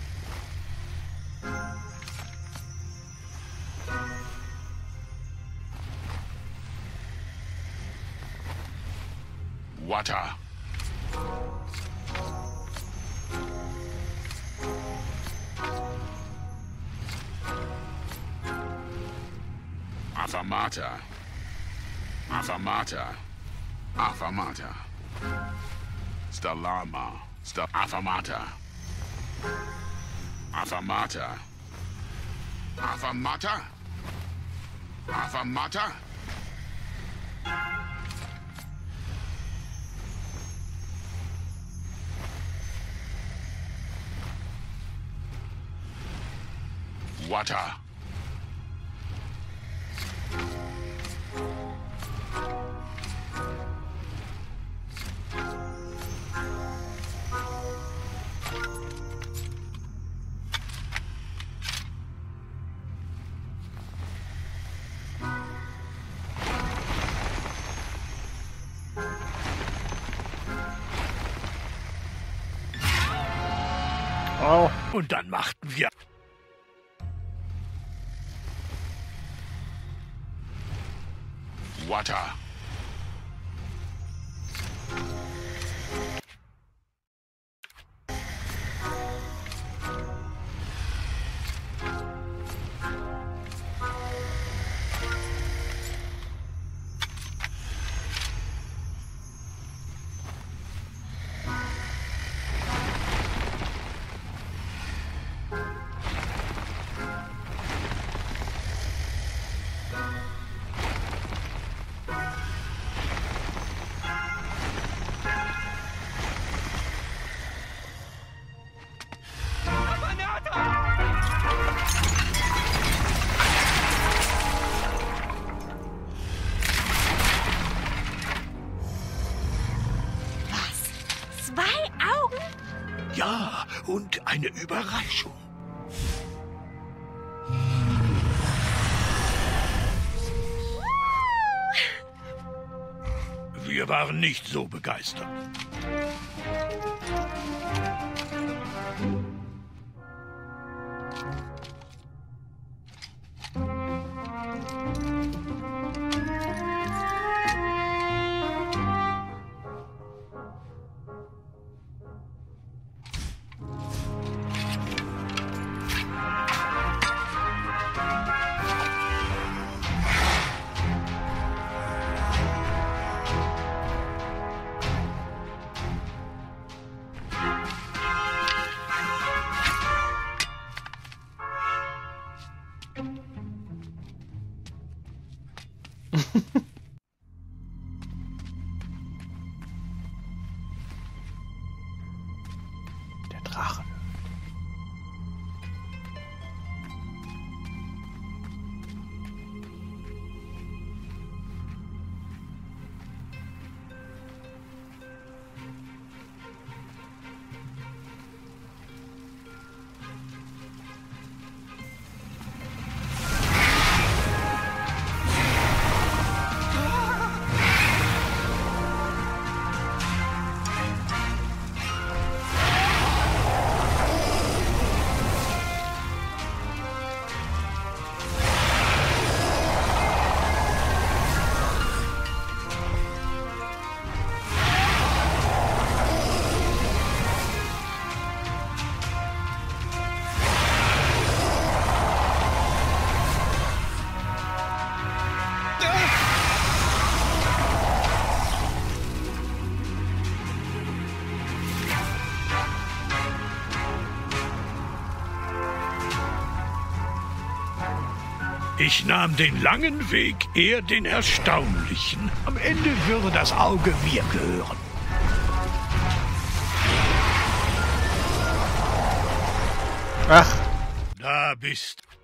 S16: Water. Affamata. Affamata. Affamata. Stalama. Sta Affamata. Affamata. Affamata. Affamata. Water.
S2: Oh. Und dann machten wir...
S16: Water.
S2: Ja, und eine Überraschung. Wir waren nicht so begeistert.
S1: Der Drache.
S2: Ich nahm den langen Weg, er den erstaunlichen. Am Ende würde das Auge mir gehören.
S1: Ach.
S2: Da bist du.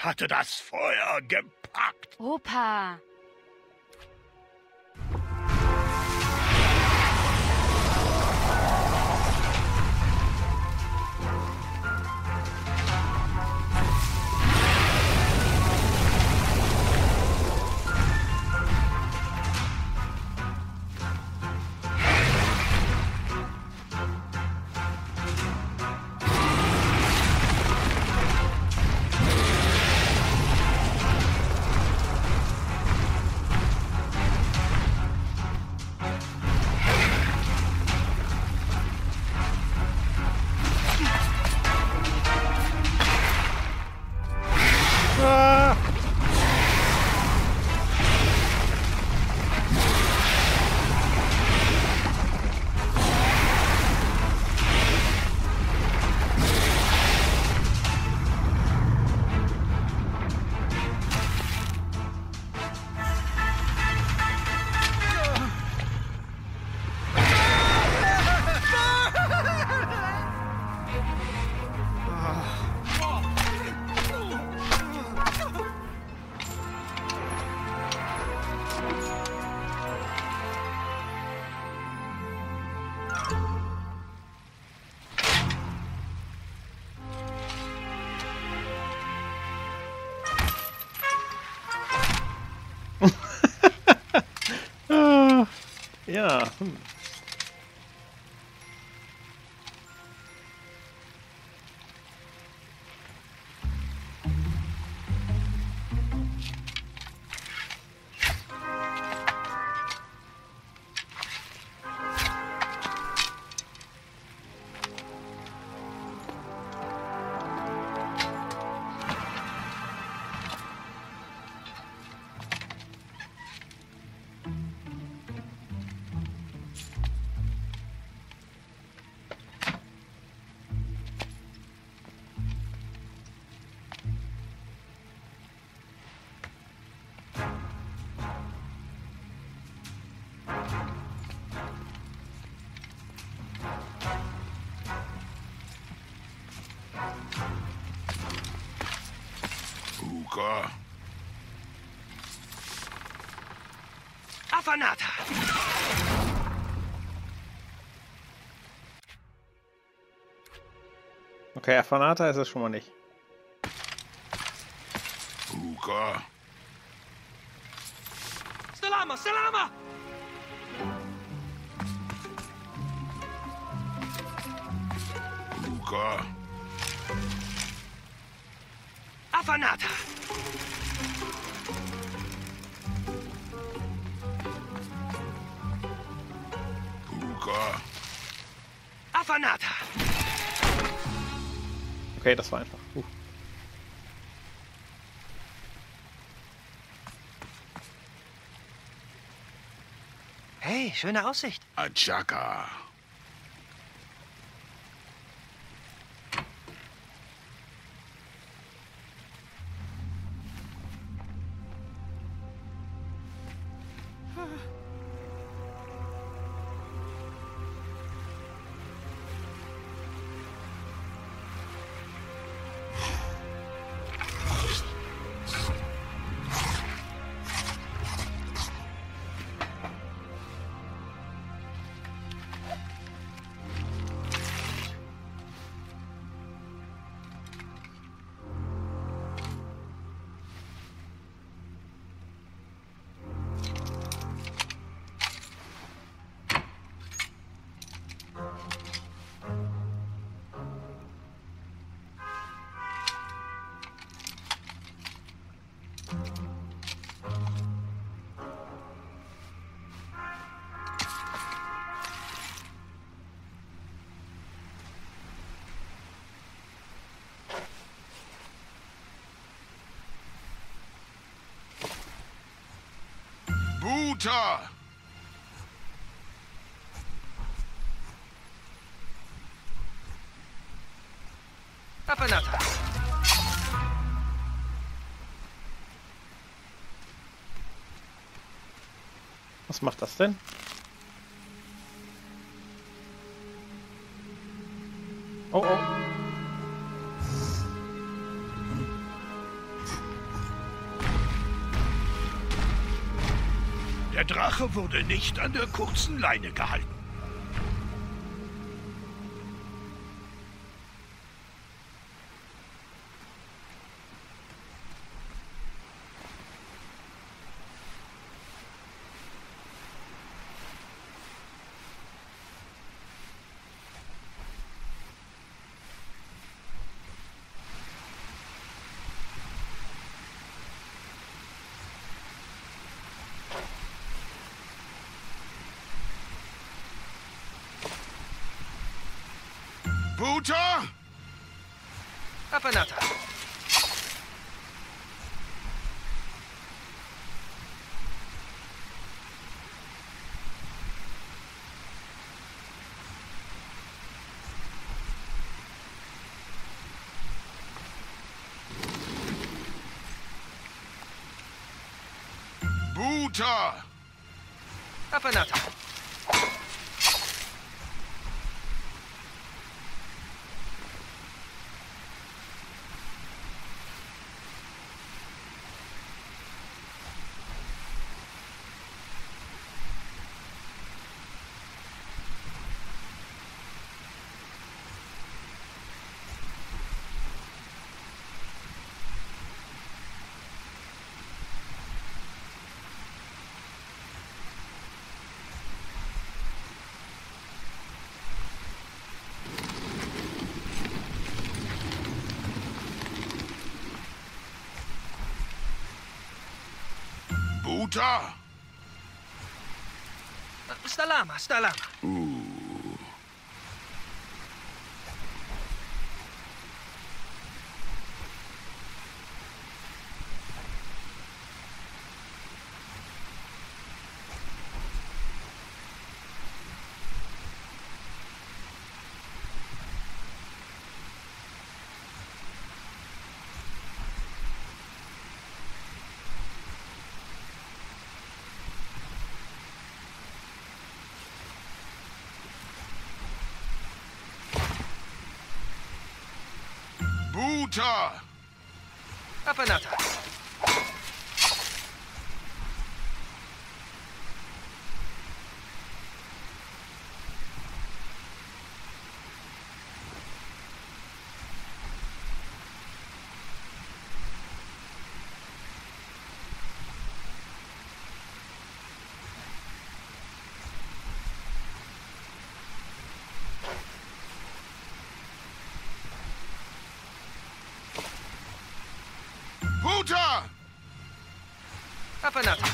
S2: hatte das Feuer gepackt.
S3: Opa.
S1: Ja. Hm.
S16: Uka.
S6: Afanata.
S1: Okay, Afanata ist es schon mal nicht.
S16: Uka.
S6: Salama, Salama!
S16: Uka.
S6: Afanata.
S16: Uka.
S6: Afanata.
S1: Okay, das war einfach. Uh.
S6: Hey, schöne Aussicht.
S16: Achaka. Buta!
S6: Afanata.
S1: Was macht das denn? Oh oh.
S2: Der Drache wurde nicht an der kurzen Leine gehalten.
S16: Buta!
S6: Apanata.
S16: Buta!
S6: Apanata.
S16: Buta!
S6: Stalama, Stalama.
S16: Uh. Buta!
S6: Apanata.
S16: Buta!
S6: Apanata.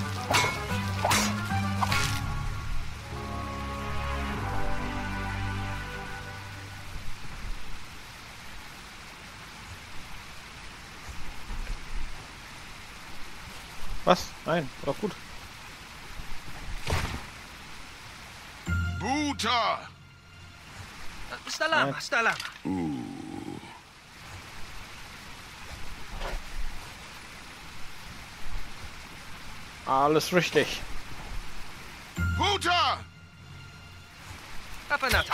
S1: Was? Nein, war doch gut.
S16: Buta!
S6: Stalama,
S1: Nein.
S6: Stalama.
S16: Uh.
S1: Alles richtig.
S16: Buta!
S6: Apanata.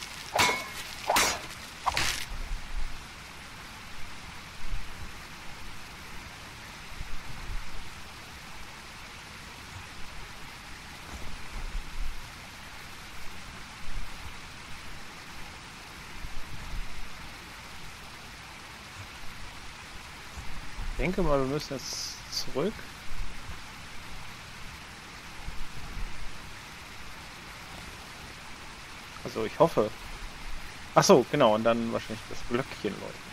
S1: Ich denke mal, wir müssen jetzt zurück. Also ich hoffe. Ach so, genau, und dann wahrscheinlich das Glöckchen läuten.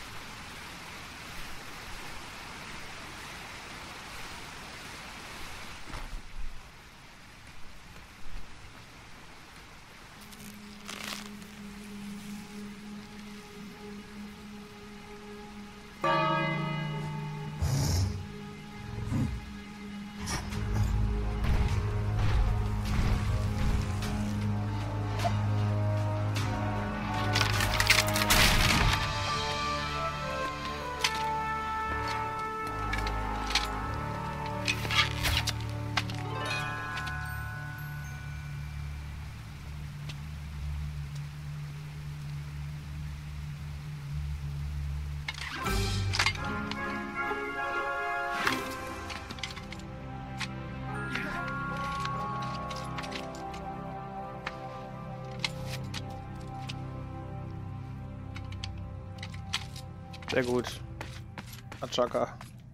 S1: Sehr gut. Achaka.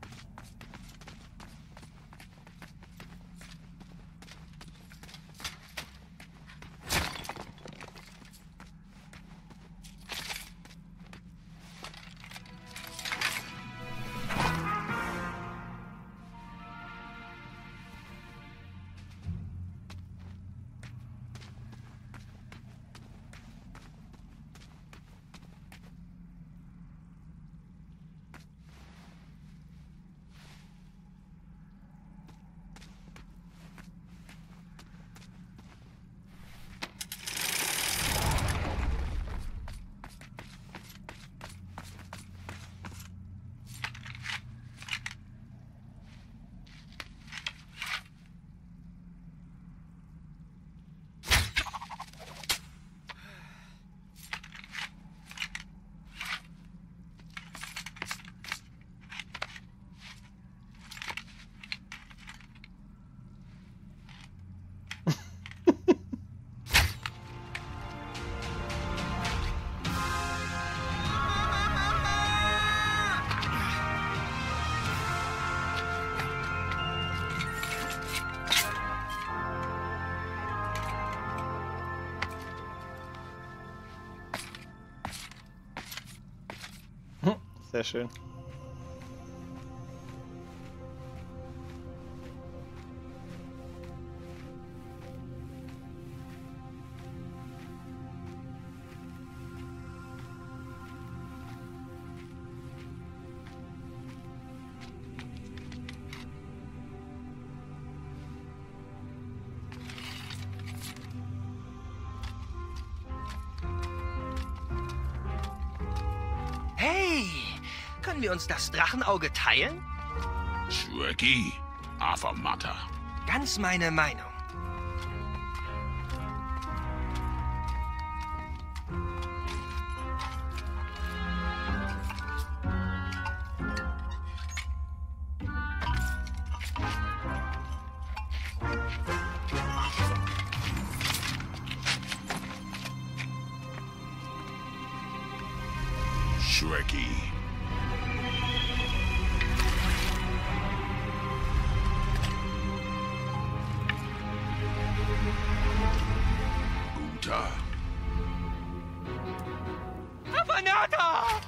S1: Sehr schön.
S6: Hey, können wir uns das Drachenauge teilen?
S16: Shrekky, Avamata.
S6: Ganz meine Meinung.
S16: Shrekky. Buta.
S6: Avanata!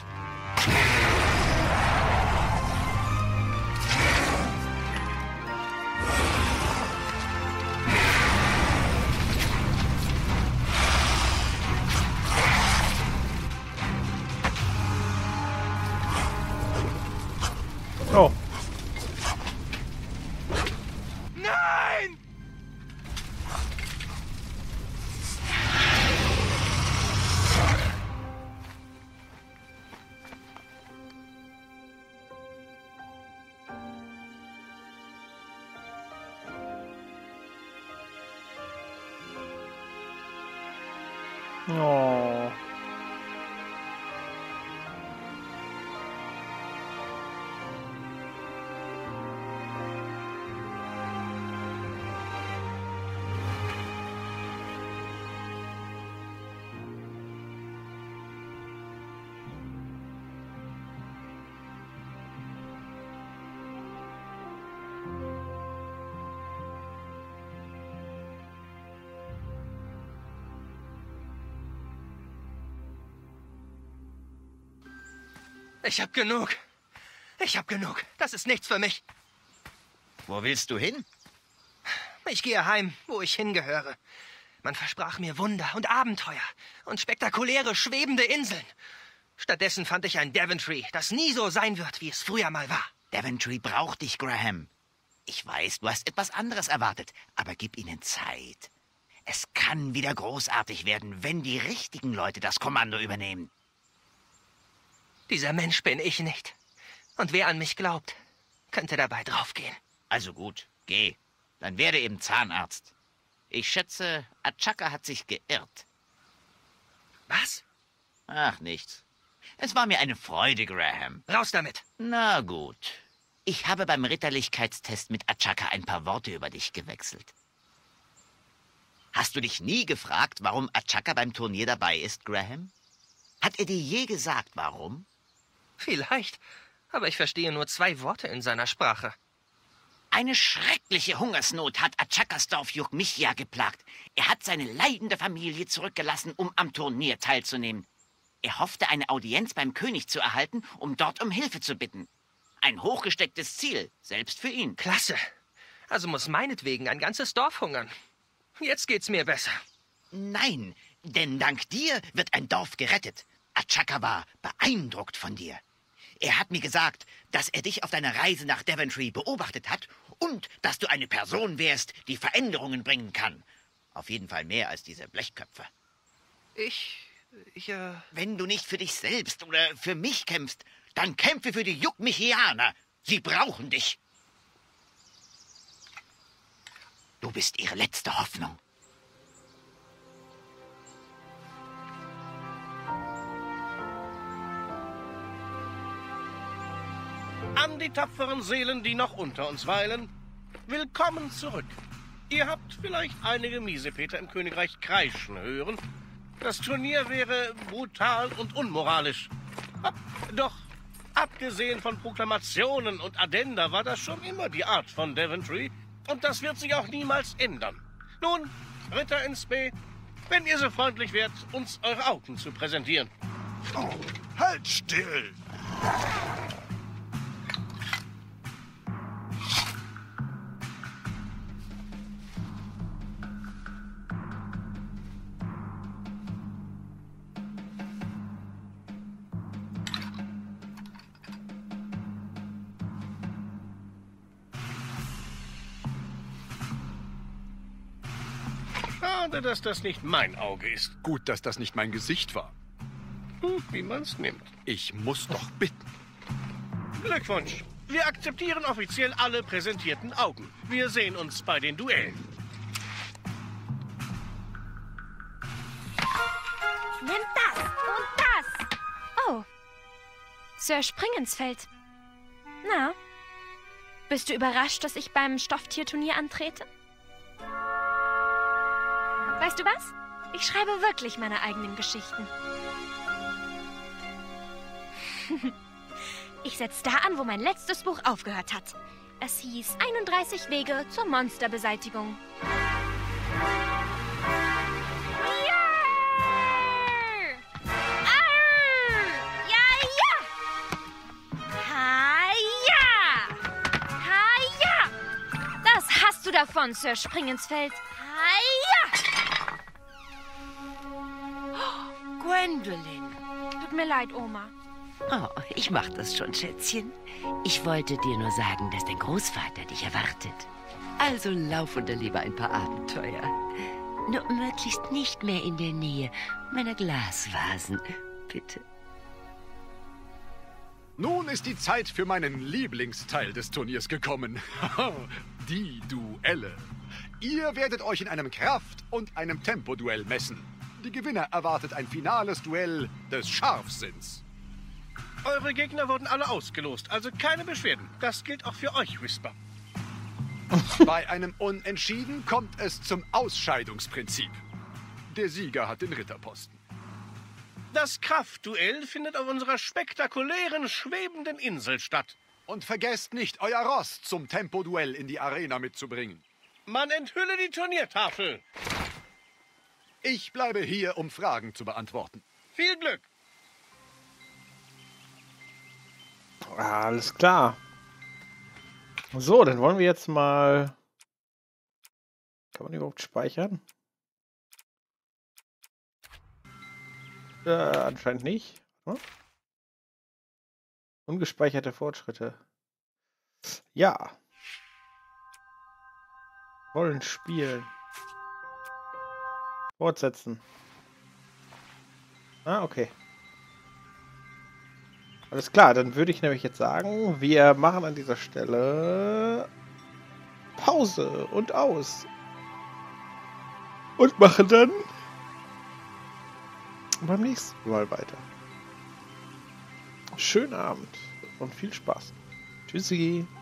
S1: Oh.
S6: Nein!
S1: Oh.
S6: Ich hab genug. Ich hab genug. Das ist nichts für mich.
S10: Wo willst du hin?
S6: Ich gehe heim, wo ich hingehöre. Man versprach mir Wunder und Abenteuer und spektakuläre, schwebende Inseln. Stattdessen fand ich ein Daventry, das nie so sein wird, wie es früher mal war.
S10: Daventry braucht dich, Graham. Ich weiß, du hast etwas anderes erwartet, aber gib ihnen Zeit. Es kann wieder großartig werden, wenn die richtigen Leute das Kommando übernehmen.
S6: Dieser Mensch bin ich nicht. Und wer an mich glaubt, könnte dabei draufgehen.
S10: Also gut, geh. Dann werde eben Zahnarzt. Ich schätze, Achaka hat sich geirrt.
S6: Was?
S10: Ach, nichts. Es war mir eine Freude, Graham.
S6: Raus damit.
S10: Na gut. Ich habe beim Ritterlichkeitstest mit Achaka ein paar Worte über dich gewechselt. Hast du dich nie gefragt, warum Achaka beim Turnier dabei ist, Graham? Hat er dir je gesagt, warum?
S6: Vielleicht, aber ich verstehe nur zwei Worte in seiner Sprache.
S10: Eine schreckliche Hungersnot hat Achakasdorf Yukmichia geplagt. Er hat seine leidende Familie zurückgelassen, um am Turnier teilzunehmen. Er hoffte, eine Audienz beim König zu erhalten, um dort um Hilfe zu bitten. Ein hochgestecktes Ziel, selbst für ihn.
S6: Klasse. Also muss meinetwegen ein ganzes Dorf hungern. Jetzt geht's mir besser.
S10: Nein, denn dank dir wird ein Dorf gerettet. Achaka war beeindruckt von dir. Er hat mir gesagt, dass er dich auf deiner Reise nach Daventry beobachtet hat und dass du eine Person wärst, die Veränderungen bringen kann. Auf jeden Fall mehr als diese Blechköpfe.
S6: Ich... ich, äh...
S10: Wenn du nicht für dich selbst oder für mich kämpfst, dann kämpfe für die Yukmichianer. Sie brauchen dich. Du bist ihre letzte Hoffnung.
S8: An die tapferen Seelen, die noch unter uns weilen, willkommen zurück. Ihr habt vielleicht einige Miesepeter im Königreich kreischen hören. Das Turnier wäre brutal und unmoralisch. Doch abgesehen von Proklamationen und Addenda war das schon immer die Art von Daventry. Und das wird sich auch niemals ändern. Nun, Ritter in Spe, wenn ihr so freundlich wärt, uns eure Augen zu präsentieren.
S11: Oh, halt still!
S8: Schade, dass das nicht mein Auge ist.
S9: Gut, dass das nicht mein Gesicht war.
S8: Hm, wie man's nimmt.
S9: Ich muss doch bitten.
S8: Glückwunsch. Wir akzeptieren offiziell alle präsentierten Augen. Wir sehen uns bei den Duellen.
S3: Nimm das und das. Oh. Sir Springensfeld. Na, bist du überrascht, dass ich beim Stofftierturnier antrete? Weißt du was? Ich schreibe wirklich meine eigenen Geschichten. Ich setze da an, wo mein letztes Buch aufgehört hat. Es hieß einunddreißig Wege zur Monsterbeseitigung. Davon, Sir Springensfeld. Haja!
S4: Oh, Gwendolyn.
S3: Tut mir leid, Oma.
S4: Oh, ich mach das schon, Schätzchen. Ich wollte dir nur sagen, dass dein Großvater dich erwartet. Also lauf und erlebe ein paar Abenteuer. Nur möglichst nicht mehr in der Nähe meiner Glasvasen, bitte.
S9: Nun ist die Zeit für meinen Lieblingsteil des Turniers gekommen. Die Duelle. Ihr werdet euch in einem Kraft- und einem Tempoduell messen. Die Gewinner erwartet ein finales Duell des Scharfsinns.
S8: Eure Gegner wurden alle ausgelost, also keine Beschwerden. Das gilt auch für euch, Whisper.
S9: Bei einem Unentschieden kommt es zum Ausscheidungsprinzip. Der Sieger hat den Ritterposten.
S8: Das Kraftduell findet auf unserer spektakulären, schwebenden Insel statt.
S9: Und vergesst nicht, euer Ross zum Tempoduell in die Arena mitzubringen.
S8: Man enthülle die Turniertafel.
S9: Ich bleibe hier, um Fragen zu beantworten.
S8: Viel Glück.
S1: Alles klar. So, dann wollen wir jetzt mal... Kann man überhaupt speichern? Äh, anscheinend nicht. Hm? Ungespeicherte Fortschritte. Ja. Wollen spielen. Fortsetzen. Ah, okay. Alles klar, dann würde ich nämlich jetzt sagen, wir machen an dieser Stelle Pause und aus. Und machen dann beim nächsten Mal weiter. Schönen Abend und viel Spaß. Tschüssi.